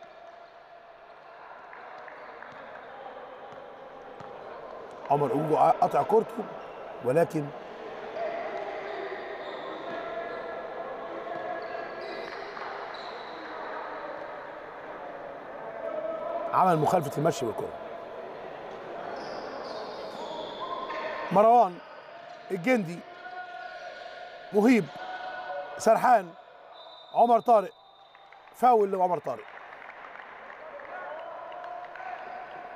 عمر اوجو قطع كورته، ولكن عمل مخالفه المشي بالكره. مروان، الجندي، مهيب، سرحان، عمر طارق، فاول لعمر طارق.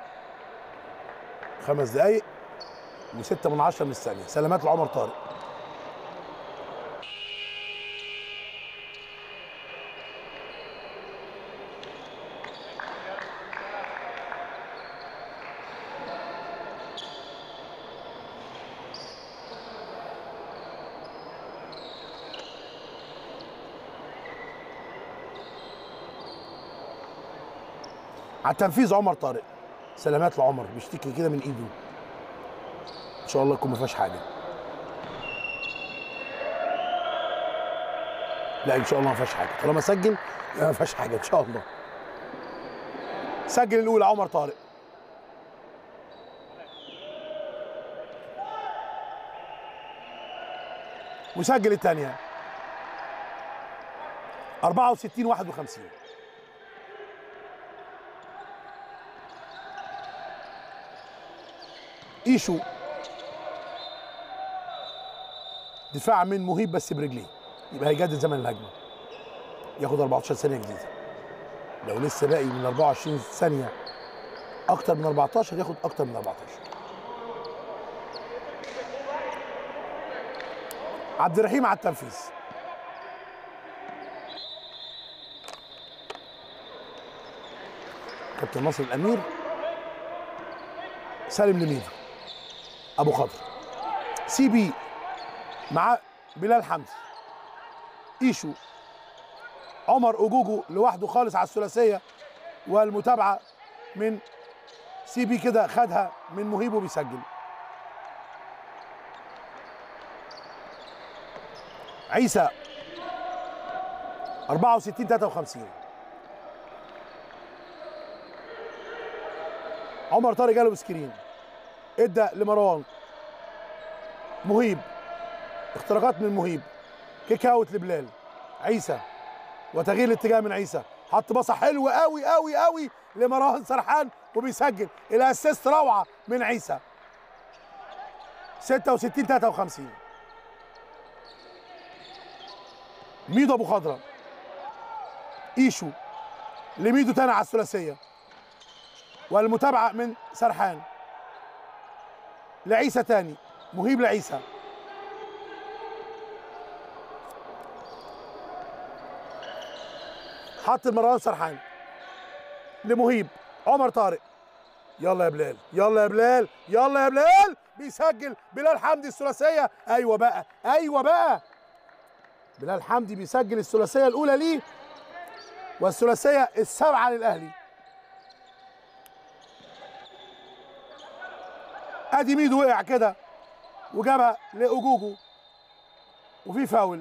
5 دقايق و6 من 10 من الثانيه. سلامات لعمر طارق. على التنفيذ عمر طارق. سلامات لعمر، بيشتكي كده من ايده. ان شاء الله يكون ما فيهاش حاجه. لا ان شاء الله ما فيهاش حاجه، طالما سجل ما فيهاش حاجه ان شاء الله. سجل الاولى عمر طارق. وسجل الثانيه 64-51. ايشو دفاع من مهيب بس برجليه، يبقى هيجدد زمن الهجمه، ياخد 14 ثانيه جديده. لو لسه باقي من 24 ثانيه اكتر من 14 ياخد اكتر من 14. عبد الرحيم على التنفيذ. كابتن ناصر الامير. سالم لميدو. ابو خضر. سي بي مع بلال حمدي. ايشو. عمر اوجوجو لوحده خالص على الثلاثيه، والمتابعه من سي بي كده خدها من مهيب وبيسجل. عيسى 64-53. عمر طارق جاله سكرين، ادى لمروان. مهيب اختراقات من مهيب، كيك اوت لبلال. عيسى وتغيير الاتجاه من عيسى، حط باصه حلوه قوي قوي قوي لمروان سرحان وبيسجل. الاسيست روعه من عيسى. 66-53. ميدو ابو خضره. ايشو لميدو تاني على الثلاثيه، والمتابعه من سرحان لعيسى تاني. مهيب لعيسى. حط مروان سرحان لمهيب. عمر طارق. يلا يا بلال، يلا يا بلال، يلا يا بلال. بيسجل بلال حمدي الثلاثيه. ايوه بقى، ايوه بقى. بلال حمدي بيسجل الثلاثيه الاولى ليه، والثلاثيه السابعه للاهلي. ادي ميدو وقع كده وجابها لاوجوجو، وفي فاول.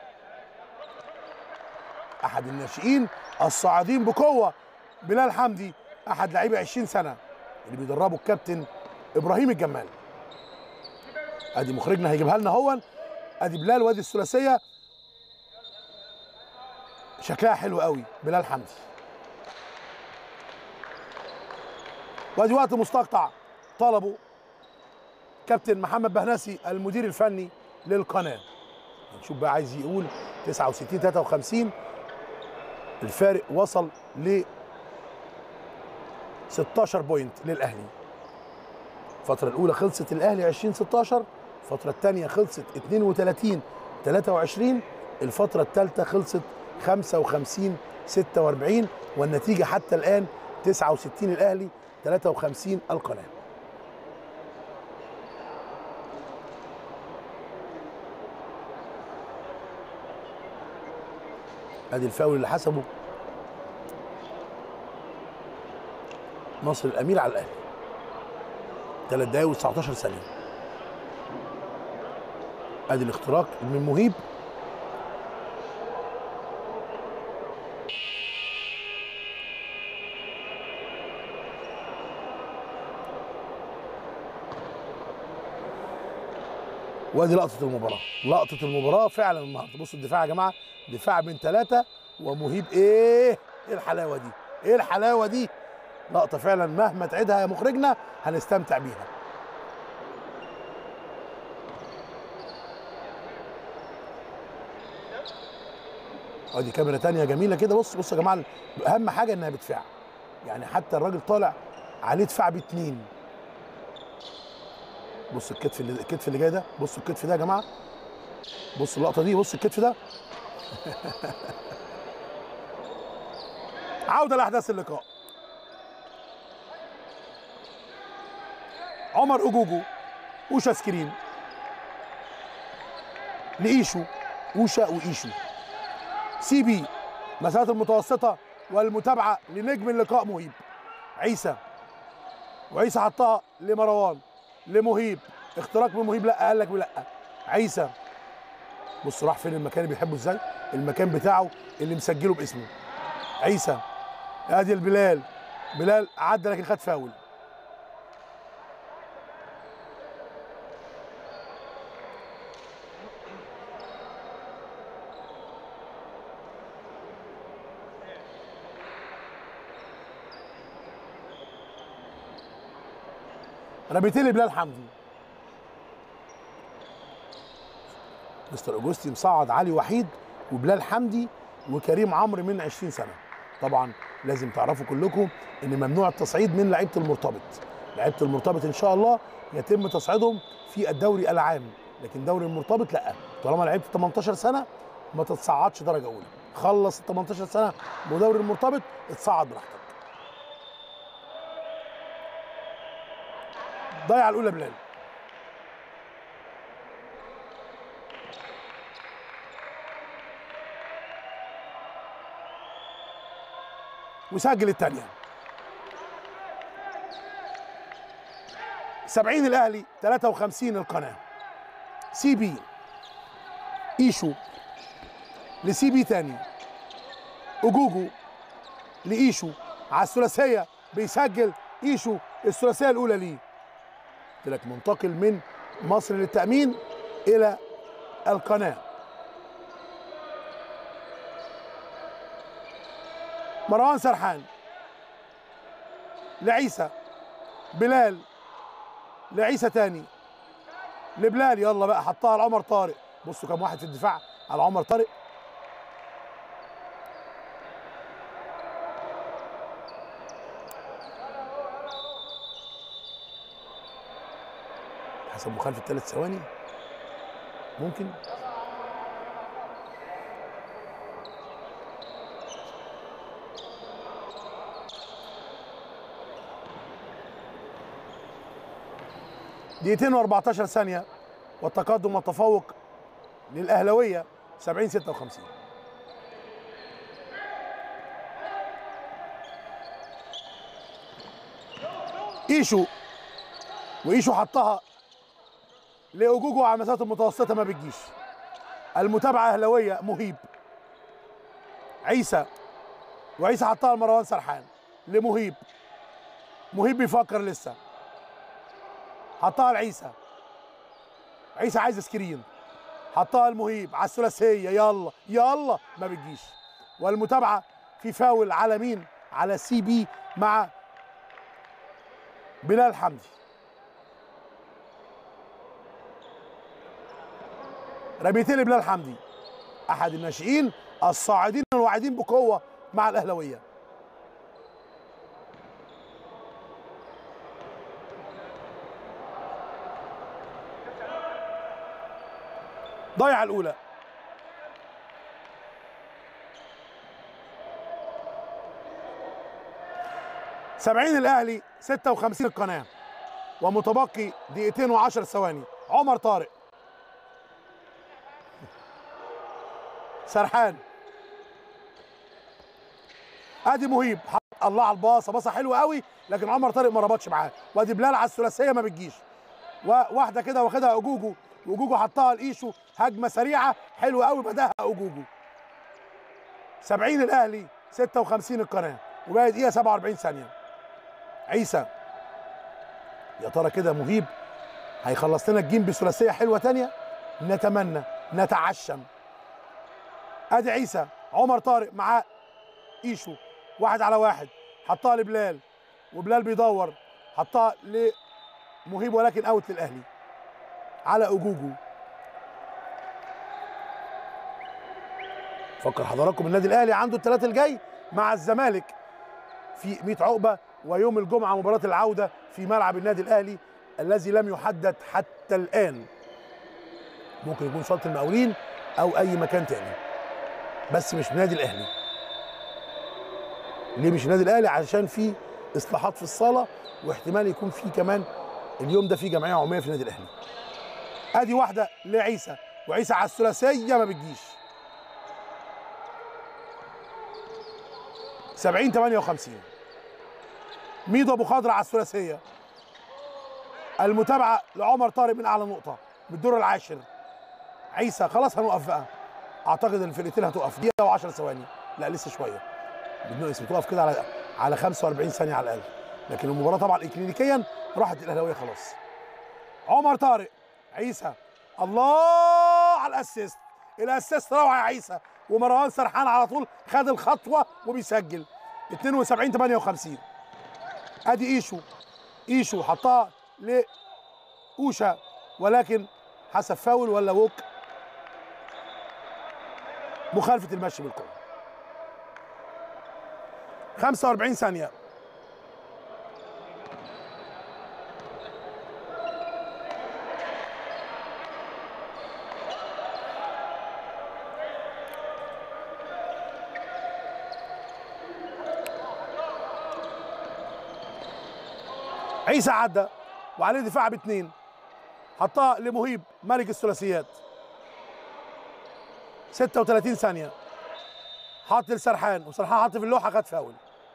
احد الناشئين الصاعدين بقوه بلال حمدي، احد لاعبي 20 سنه اللي بيدربه الكابتن ابراهيم الجمال. ادي مخرجنا هيجيبها لنا هون. ادي بلال وادي الثلاثيه، شكلها حلو قوي بلال حمدي. وادي وقت مستقطع طلبه كابتن محمد بهنسي المدير الفني للقناه. نشوف بقى عايز يقول 69-53. الفارق وصل ل 16 بوينت للاهلي. الفترة الأولى خلصت الأهلي 20-16، الفترة الثانية خلصت 32-23، الفترة الثالثة خلصت 55-46، والنتيجة حتى الآن 69 الأهلي 53 القناة. ادي الفاول اللي حسبه ناصر الامير على الاهلي. 3 دقايق و19 ثانيه. ادي الاختراق من مهيب. وادي لقطه المباراه، لقطه المباراه فعلا النهارده. بصوا الدفاع يا جماعه، دفاع من 3 ومهيب. ايه الحلاوه دي، ايه الحلاوه دي. لقطه فعلا مهما تعيدها يا مخرجنا هنستمتع بيها. ادي كاميرا تانية جميله كده. بصوا يا جماعه، اهم حاجه انها بدفاع، يعني حتى الراجل طالع عليه دفاع ب2. بصوا الكتف اللي جاي ده، بصوا الكتف ده يا جماعه، بصوا اللقطه دي، بصوا الكتف ده. عوده لاحداث اللقاء. عمر اوجوجو. اوشا سكرين لايشو. اوشا وايشو. سي بي مسافات المتوسطه، والمتابعه لنجم اللقاء مهيب. عيسى، وعيسى حطها لمروان، لمهيب، اختراق من مهيب، لا قال لك لا. عيسى بص راح فين، المكان اللي بيحبه ازاي، المكان بتاعه اللي مسجله باسمه. عيسى ادي البلال، بلال عدى لكن خد فاول. رميتين لبلال حمدي. مستر اوجوستي مصعد علي وحيد وبلال حمدي وكريم عمرو من 20 سنه. طبعا لازم تعرفوا كلكم ان ممنوع التصعيد من لعيبه المرتبط. لعيبه المرتبط ان شاء الله يتم تصعيدهم في الدوري العام، لكن دوري المرتبط لا. طالما لعبت 18 سنه ما تتصعدش درجه اولى، خلص ال 18 سنه ودوري المرتبط اتصعد براحتك. ضيع الاولى بلال. وسجل الثانيه. 70 الاهلي 53 القناه. سي بي، ايشو لسي بي تاني، اوجوجو لايشو على الثلاثيه بيسجل ايشو الثلاثيه الاولى ليه. قلت لك منتقل من مصر للتامين الى القناه. مروان سرحان لعيسى، بلال لعيسى تاني، لبلال، يلا بقى حطها على عمر طارق. بصوا كم واحد في الدفاع على عمر طارق. حسب مخالفه 3 ثواني ممكن. دقيقتين و14 ثانية والتقدم والتفوق للأهلاوية 70-56. ايشو، وايشو حطها لاوجوجو على المسافات المتوسطة ما بتجيش. المتابعة أهلاوية. مهيب، عيسى، وعيسى حطها لمروان سرحان، لمهيب، مهيب بيفكر لسه، حطها لعيسى، عيسى عايز سكرين، حطها لمهيب على الثلاثيه، يلا يلا ما بتجيش. والمتابعه في فاول على مين؟ على سي بي مع بلال حمدي. رميتين لبلال حمدي احد الناشئين الصاعدين الواعدين بقوه مع الاهلاويه. ضيع الاولى. سبعين الاهلي 56 القناه ومتبقي دقيقتين و10 ثواني. عمر طارق، سرحان، ادي مهيب، حط الله على الباصه، باصه حلوه قوي لكن عمر طارق ما ربطش معاه. وادي بلال على الثلاثيه ما بتجيش. وواحده كده واخدها اوجوجو، واوجوجو حطها لايشو، هجمه سريعه حلوه قوي بداها اوجوجو. 70 الاهلي 56 القناه وباقي دقيقه 47 ثانيه. عيسى، يا ترى كده مهيب هيخلص لنا الجيم بثلاثيه حلوه ثانيه؟ نتمنى، نتعشم. ادي عيسى، عمر طارق معاه ايشو، 1 على 1، حطها لبلال وبلال بيدور، حطها لمهيب ولكن اوت للاهلي على اوجوجو. فكر حضراتكم النادي الاهلي عنده الثلاث الجاي مع الزمالك في 100 عقبه، ويوم الجمعه مباراه العوده في ملعب النادي الاهلي الذي لم يحدد حتى الان. ممكن يكون صاله المقاولين او اي مكان تاني بس مش النادي الاهلي. ليه مش النادي الاهلي؟ عشان في اصلاحات في الصاله واحتمال يكون في كمان اليوم ده في جمعيه عموميه في النادي الاهلي. ادي واحده لعيسى، وعيسى على الثلاثيه ما بتجيش. 70-58. ميدو ابو خضر على الثلاثيه. المتابعه لعمر طارق من اعلى نقطه بالدور العاشر. عيسى خلاص هنوقف بقى. اعتقد الفرقتين هتقف دقيقه و10 ثواني، لا لسه شويه، بتقف كده على 45 ثانيه على الاقل، لكن المباراه طبعا اكلينيكيا راحت الاهلاويه خلاص. عمر طارق، عيسى، الله على الاسيست، الاسيست روعه يا عيسى، ومروان سرحان على طول خد الخطوه وبيسجل 72-58. ادي ايشو حطها لاوشا، ولكن حسب فاول ولا ووك، مخالفه المشي بالكره. 45 ثانيه. عيسى عدى وعليه دفاع باثنين، حطها لمهيب ملك الثلاثيات. 36 ثانية، حط لسرحان، وسرحان حط في اللوحة، خد فاول.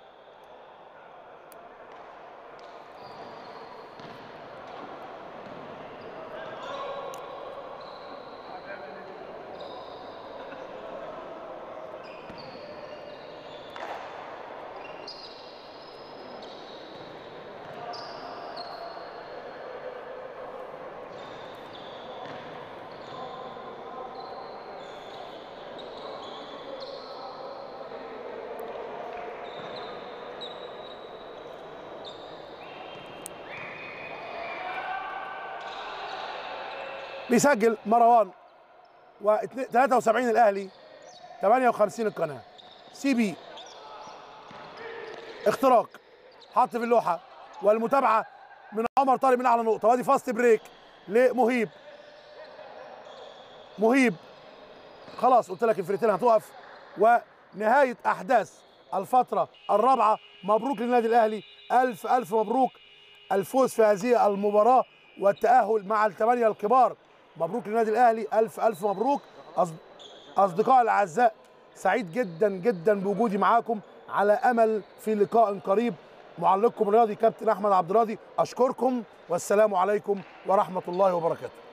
بيسجل مروان، و 73 الاهلي 58 القناه. سي بي اختراق، حط في اللوحه، والمتابعه من عمر طارق من اعلى نقطه، وادي فاست بريك لمهيب. مهيب خلاص قلت لك الفرقتين هتقف، ونهايه احداث الفتره الرابعه. مبروك للنادي الاهلي، الف الف مبروك الفوز في هذه المباراه والتاهل مع الثمانيه الكبار. مبروك للنادي الاهلي، الف الف مبروك. اصدقائي الاعزاء، سعيد جدا جدا بوجودي معاكم، على امل في لقاء قريب. معلقكم الرياضي كابتن احمد عبد الراضي، اشكركم والسلام عليكم ورحمه الله وبركاته.